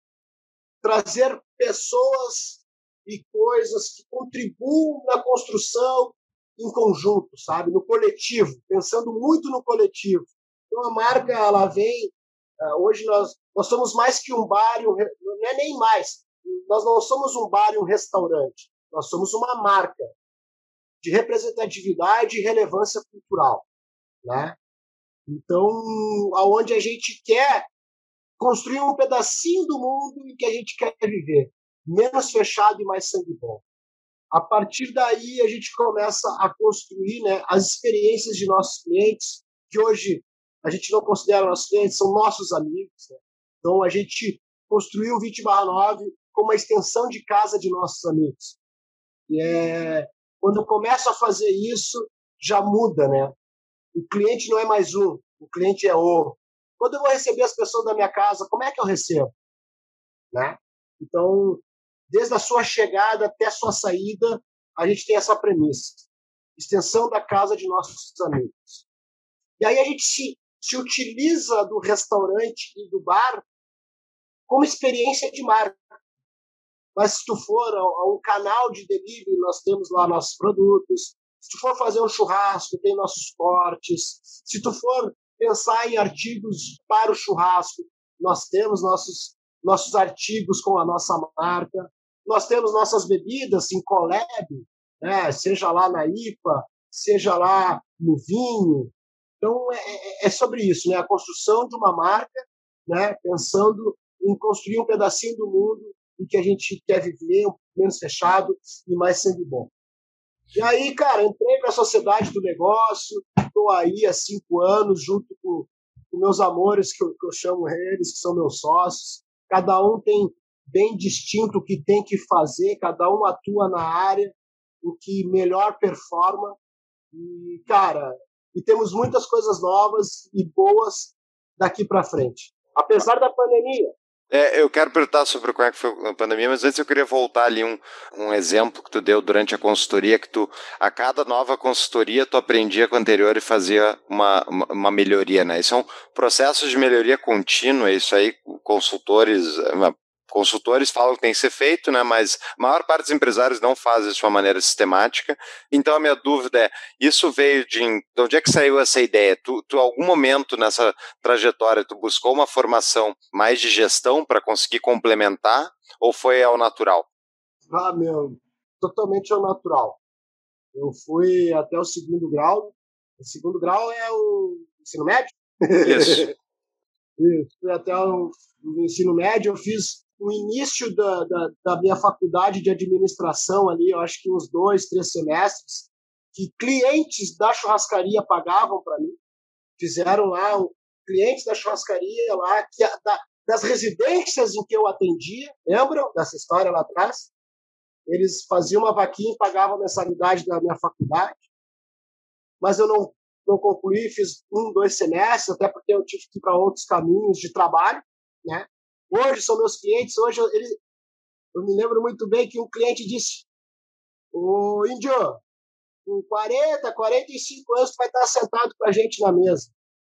S3: trazer pessoas e coisas que contribuam na construção em conjunto, sabe? No coletivo, pensando muito no coletivo. Então a marca, ela vem, hoje nós somos mais que um bar, não é nem mais, nós não somos um bar e um restaurante, nós somos uma marca de representatividade e relevância cultural, né? Então, aonde a gente quer construir um pedacinho do mundo em que a gente quer viver, menos fechado e mais sangue bom. A partir daí, a gente começa a construir, né, as experiências de nossos clientes, que hoje a gente não considera nossos clientes, são nossos amigos. Né? Então, a gente construiu o 20/9 como uma extensão de casa de nossos amigos. E quando eu começo a fazer isso, já muda, né? O cliente não é mais um, o cliente é o. Quando eu vou receber as pessoas da minha casa, como é que eu recebo? Né? Então, desde a sua chegada até a sua saída, a gente tem essa premissa. Extensão da casa de nossos amigos. E aí a gente se utiliza do restaurante e do bar como experiência de marca. Mas se tu for a um canal de delivery, nós temos lá nossos produtos. Se tu for fazer um churrasco, tem nossos cortes. Se tu for pensar em artigos para o churrasco, nós temos nossos artigos com a nossa marca. Nós temos nossas bebidas em collab, né? Seja lá na IPA, seja lá no vinho. Então, é sobre isso, né? A construção de uma marca, né? Pensando em construir um pedacinho do mundo e que a gente quer viver menos fechado e mais sangue bom. E aí, cara, entrei para a sociedade do negócio, estou aí há 5 anos junto com meus amores, que eu chamo eles, que são meus sócios. Cada um tem bem distinto o que tem que fazer, cada um atua na área, o que melhor performa. E, cara, temos muitas coisas novas e boas daqui para frente. Apesar da pandemia,
S2: eu quero perguntar sobre como é que foi a pandemia, mas antes eu queria voltar ali um exemplo que tu deu durante a consultoria, que a cada nova consultoria, tu aprendia com a anterior e fazia uma melhoria, né? Isso é um processo de melhoria contínua, isso aí consultores falam que tem que ser feito, né? Mas a maior parte dos empresários não faz isso de uma maneira sistemática. Então a minha dúvida é, isso veio de onde é que saiu essa ideia? Tu algum momento nessa trajetória, tu buscou uma formação mais de gestão para conseguir complementar ou foi ao natural?
S3: totalmente ao natural. Eu fui até o segundo grau. O segundo grau é o ensino médio?
S2: Isso.
S3: Fui até o ensino médio. Eu fiz o início da minha faculdade de administração ali, eu acho que uns 2, 3 semestres, que clientes da churrascaria pagavam para mim. Fizeram lá, clientes da churrascaria lá, das residências em que eu atendia, lembram dessa história lá atrás? Eles faziam uma vaquinha e pagavam a mensalidade da minha faculdade, mas eu não concluí, fiz 1, 2 semestres, até porque eu tive que ir para outros caminhos de trabalho, né? Hoje são meus clientes, hoje eu me lembro muito bem que um cliente disse: ô Índio, com 40, 45 anos tu vai estar sentado com a gente na mesa.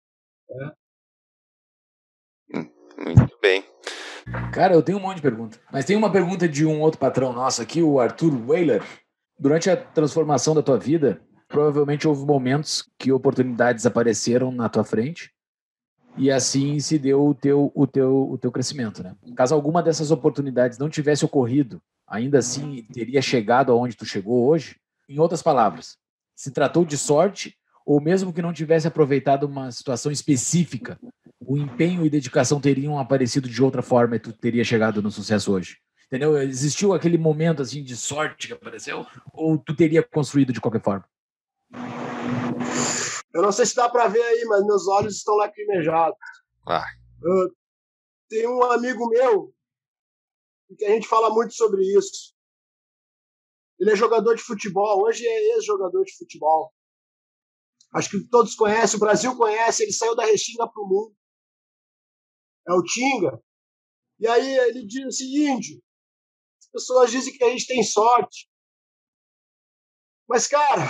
S2: Muito bem.
S1: Cara, eu tenho um monte de pergunta. Mas tem uma pergunta de um outro patrão nosso aqui, o Arthur Weiler. Durante a transformação da tua vida, provavelmente houve momentos que oportunidades apareceram na tua frente e assim se deu o teu crescimento, né? Caso alguma dessas oportunidades não tivesse ocorrido, ainda assim teria chegado aonde tu chegou hoje? Em outras palavras, se tratou de sorte ou mesmo que não tivesse aproveitado uma situação específica, o empenho e dedicação teriam aparecido de outra forma e tu teria chegado no sucesso hoje? Entendeu? Existiu aquele momento assim de sorte que apareceu ou tu teria construído de qualquer forma?
S3: Eu não sei se dá para ver aí, mas meus olhos estão lacrimejados. Tem um amigo meu que a gente fala muito sobre isso. Ele é jogador de futebol, hoje é ex-jogador de futebol. Acho que todos conhecem, o Brasil conhece, ele saiu da Restinga para o mundo. É o Tinga. E aí ele diz assim: Índio, as pessoas dizem que a gente tem sorte. Mas, cara,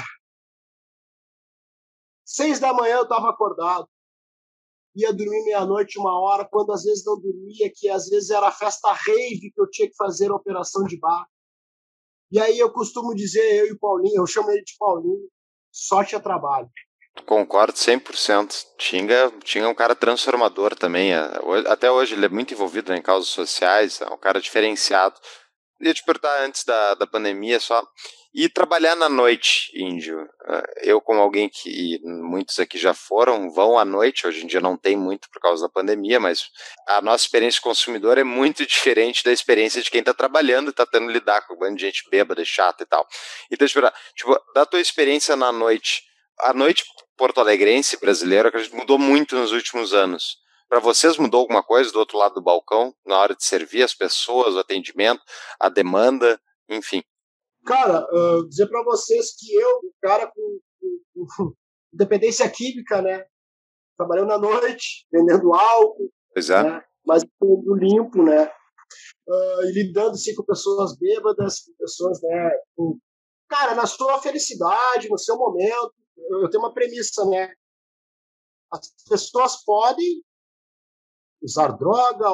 S3: 6 da manhã eu estava acordado. Ia dormir meia-noite, 1h, quando às vezes não dormia, que às vezes era a festa rave que eu tinha que fazer a operação de bar. E aí eu costumo dizer, eu e o Paulinho, eu chamo ele de Paulinho, sorte é trabalho.
S2: Concordo 100%. Tinga é um cara transformador também. Até hoje ele é muito envolvido em causas sociais, é um cara diferenciado. Queria te perguntar antes da pandemia só. E trabalhar na noite, Índio? Eu, como alguém que muitos aqui já vão à noite, hoje em dia não tem muito por causa da pandemia, mas a nossa experiência consumidora é muito diferente da experiência de quem está trabalhando e está tendo que lidar com um bando de gente bêbada, chata e tal. Então, tipo, da tua experiência na noite, a noite porto-alegrense brasileira, que a gente mudou muito nos últimos anos. Para vocês mudou alguma coisa do outro lado do balcão, na hora de servir as pessoas, o atendimento, a demanda, enfim?
S3: Cara, dizer para vocês que eu, cara com dependência química, né? Trabalhando na noite, vendendo álcool,
S2: Pois é.
S3: Né? Mas tudo limpo, né? E lidando-se com pessoas bêbadas, com pessoas, né? Cara, na sua felicidade, no seu momento, eu tenho uma premissa, né? As pessoas podem usar droga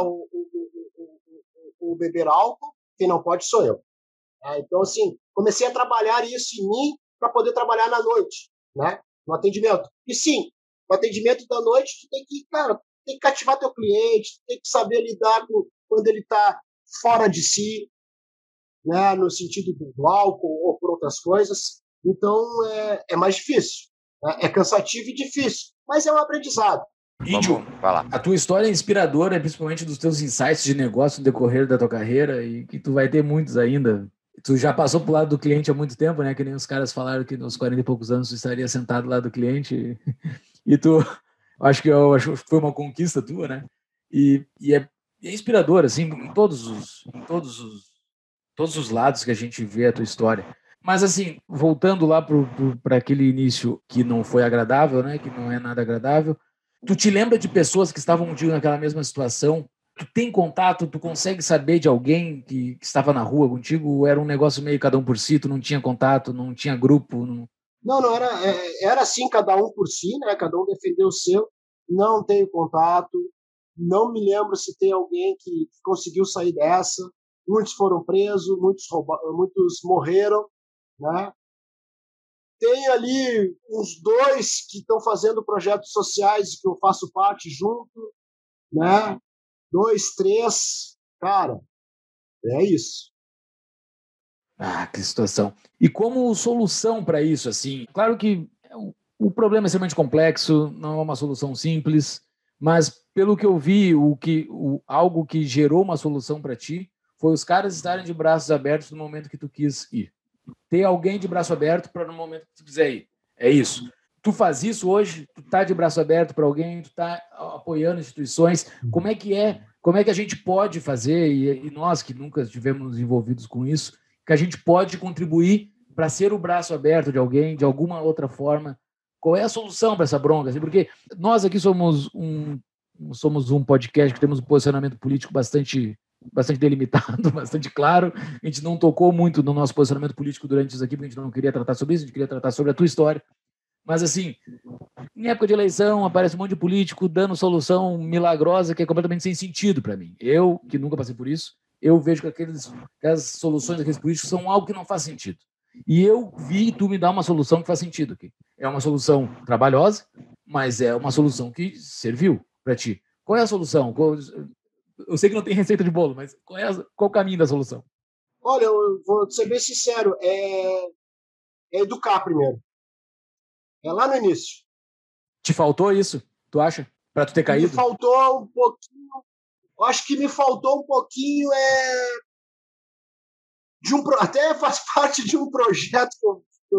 S3: ou beber álcool, quem não pode sou eu. Então, assim, comecei a trabalhar isso em mim para poder trabalhar na noite, né? No atendimento. E sim, no atendimento da noite, tu tem que, cara, tem que cativar teu cliente, tem que saber lidar com quando ele está fora de si, né? No sentido do álcool ou por outras coisas. Então, é mais difícil. Né? É cansativo e difícil, mas é um aprendizado.
S1: Índio, a tua história é inspiradora, principalmente dos teus insights de negócio no decorrer da tua carreira e que tu vai ter muitos ainda. Tu já passou pro lado do cliente há muito tempo, né? Que nem os caras falaram que nos 40 e poucos anos tu estaria sentado lá do cliente e tu, acho que foi uma conquista tua, né? E é inspirador, assim, em todos os lados que a gente vê a tua história. Mas, assim, voltando lá para aquele início que não foi agradável, né? Que não é nada agradável. Tu te lembra de pessoas que estavam contigo naquela mesma situação? Tu tem contato? Tu consegue saber de alguém que estava na rua contigo? Ou era um negócio meio cada um por si? Tu não tinha contato, não tinha grupo?
S3: Não era assim, cada um por si, né? Cada um defendeu o seu. Não tenho contato. Não me lembro se tem alguém que conseguiu sair dessa. Muitos foram presos, muitos morreram, né? Tem ali uns 2 que estão fazendo projetos sociais que eu faço parte junto, né? 2, 3, cara, é isso.
S1: Ah, que situação. E como solução para isso, assim, claro que o problema é extremamente complexo, não é uma solução simples, mas pelo que eu vi, algo que gerou uma solução para ti foi os caras estarem de braços abertos no momento que tu quis ir. Ter alguém de braço aberto para no momento que tu quiser ir. É isso. Tu faz isso hoje, tu tá de braço aberto para alguém, tu tá apoiando instituições. Como é que a gente pode fazer, e nós que nunca estivemos envolvidos com isso, que a gente pode contribuir para ser o braço aberto de alguém, de alguma outra forma? Qual é a solução para essa bronca? Assim, porque nós aqui somos um podcast que temos um posicionamento político bastante delimitado, bastante claro. A gente não tocou muito no nosso posicionamento político durante isso aqui, porque a gente não queria tratar sobre isso, a gente queria tratar sobre a tua história. Mas, assim, em época de eleição, aparece um monte de político dando solução milagrosa que é completamente sem sentido para mim. Eu, que nunca passei por isso, eu vejo que as soluções daqueles políticos são algo que não faz sentido. E eu vi tu me dar uma solução que faz sentido aqui. É uma solução trabalhosa, mas é uma solução que serviu para ti. Qual é a solução? Eu sei que não tem receita de bolo, mas qual o caminho da solução?
S3: Olha, eu vou ser bem sincero, é educar primeiro. É lá no início.
S1: Te faltou isso, tu acha? Para tu ter caído?
S3: Me faltou um pouquinho. Eu acho que me faltou um pouquinho até faz parte de um projeto que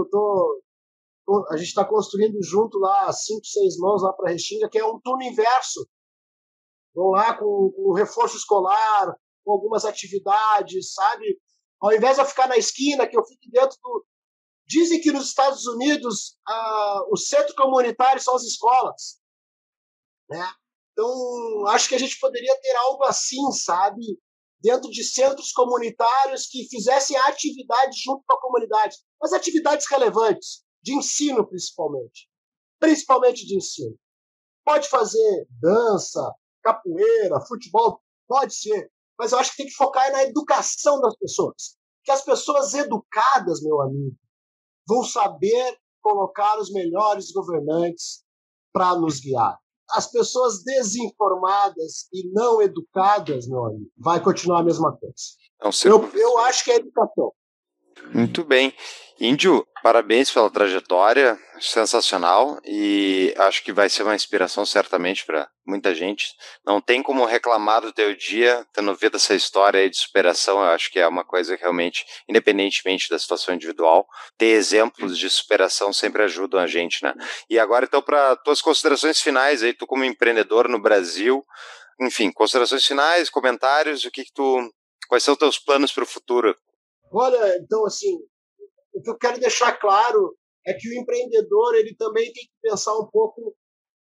S3: a gente está construindo junto lá, 5, 6 mãos lá para a Restinga, que é um turno inverso. Vão lá com reforço escolar, com algumas atividades, sabe? Ao invés de eu ficar na esquina, que eu fique dentro do... Dizem que nos Estados Unidos o centro comunitário são as escolas, né? Então, acho que a gente poderia ter algo assim, sabe? Dentro de centros comunitários que fizessem atividades junto com a comunidade, mas atividades relevantes, de ensino principalmente de ensino. Pode fazer dança, capoeira, futebol, pode ser, mas eu acho que tem que focar na educação das pessoas. Que as pessoas educadas, meu amigo, vão saber colocar os melhores governantes para nos guiar. As pessoas desinformadas e não educadas, meu amigo, vai continuar a mesma coisa. Eu acho que é educação.
S2: Muito bem. Índio, parabéns pela trajetória, sensacional, e acho que vai ser uma inspiração certamente para muita gente. Não tem como reclamar do teu dia, tendo ouvido essa história aí de superação. Eu acho que é uma coisa que realmente, independentemente da situação individual, ter exemplos de superação sempre ajudam a gente, né? E agora, então, para tuas considerações finais, aí, tu como empreendedor no Brasil, enfim, considerações finais, comentários, quais são os teus planos para o futuro?
S3: Olha, então, assim, o que eu quero deixar claro é que o empreendedor ele também tem que pensar um pouco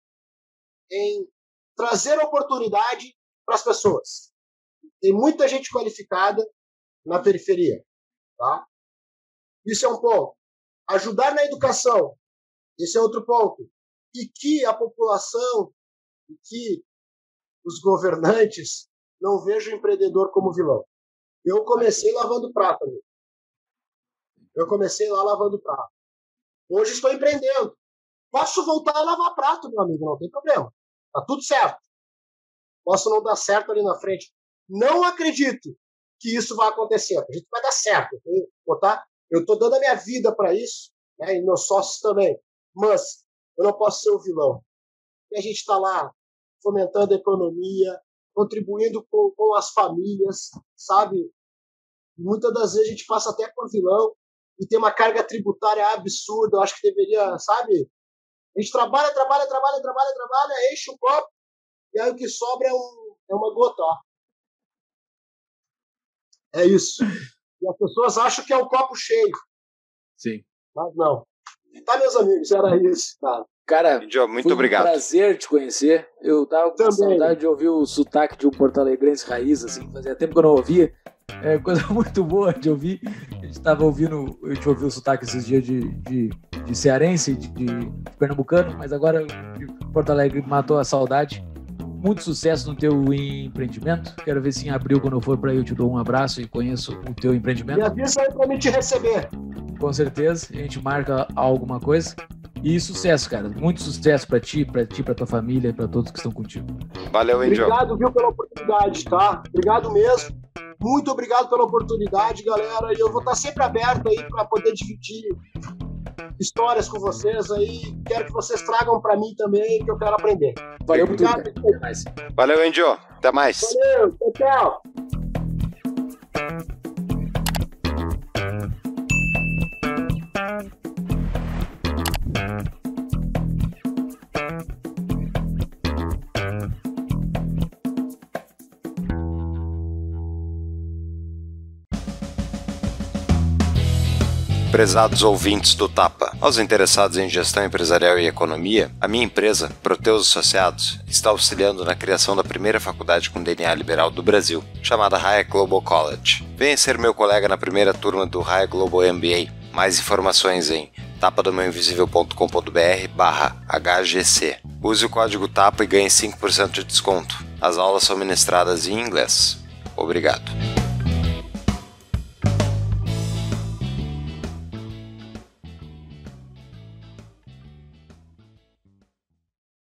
S3: em trazer oportunidade para as pessoas. Tem muita gente qualificada na periferia, tá? Isso é um ponto. Ajudar na educação, esse é outro ponto. E que a população, e que os governantes não vejam o empreendedor como vilão. Eu comecei lavando prato. Eu comecei lá lavando prato. Hoje estou empreendendo. Posso voltar a lavar prato, meu amigo, não tem problema. Tá tudo certo. Posso não dar certo ali na frente. Não acredito que isso vai acontecer. Acredito que vai dar certo. Eu estou dando a minha vida para isso, né, e meus sócios também. Mas eu não posso ser o vilão. E a gente está lá fomentando a economia, contribuindo com as famílias, sabe? Muitas das vezes a gente passa até por vilão e tem uma carga tributária absurda. Eu acho que deveria, sabe? A gente trabalha, enche o copo e aí o que sobra é uma gota, ó. É isso. E as pessoas acham que é um copo cheio.
S1: Sim.
S3: Mas não. Tá, meus amigos, era isso, cara.
S1: Cara,
S2: muito obrigado.
S1: Um prazer te conhecer. Eu tava com saudade de ouvir o sotaque de um porto-alegrense raiz, assim, fazia tempo que eu não ouvia. É coisa muito boa de ouvir. A gente ouviu o sotaque esses dias de cearense, de pernambucano, mas agora Porto Alegre matou a saudade. Muito sucesso no teu empreendimento. Quero ver se em abril, quando eu for para aí, eu te dou um abraço e conheço o teu empreendimento.
S3: E avisa aí para mim te receber.
S1: Com certeza, a gente marca alguma coisa. E sucesso, cara. Muito sucesso pra ti, pra tua família e pra todos que estão contigo.
S2: Valeu, Índio.
S3: Obrigado, viu, pela oportunidade, tá? Obrigado mesmo. Muito obrigado pela oportunidade, galera. E eu vou estar sempre aberto aí para poder dividir histórias com vocês aí. Quero que vocês tragam para mim também, que eu quero aprender.
S1: Valeu,
S3: obrigado.
S2: Valeu, Índio. Até mais.
S3: Valeu, tchau.
S2: Prezados ouvintes do Tapa, aos interessados em gestão empresarial e economia, a minha empresa, Proteus Associados, está auxiliando na criação da primeira faculdade com DNA liberal do Brasil, chamada Hayek Global College. Venha ser meu colega na primeira turma do Hayek Global MBA. Mais informações em tapadomeuinvisível.com.br/HGC. Use o código TAPA e ganhe 5% de desconto. As aulas são ministradas em inglês. Obrigado.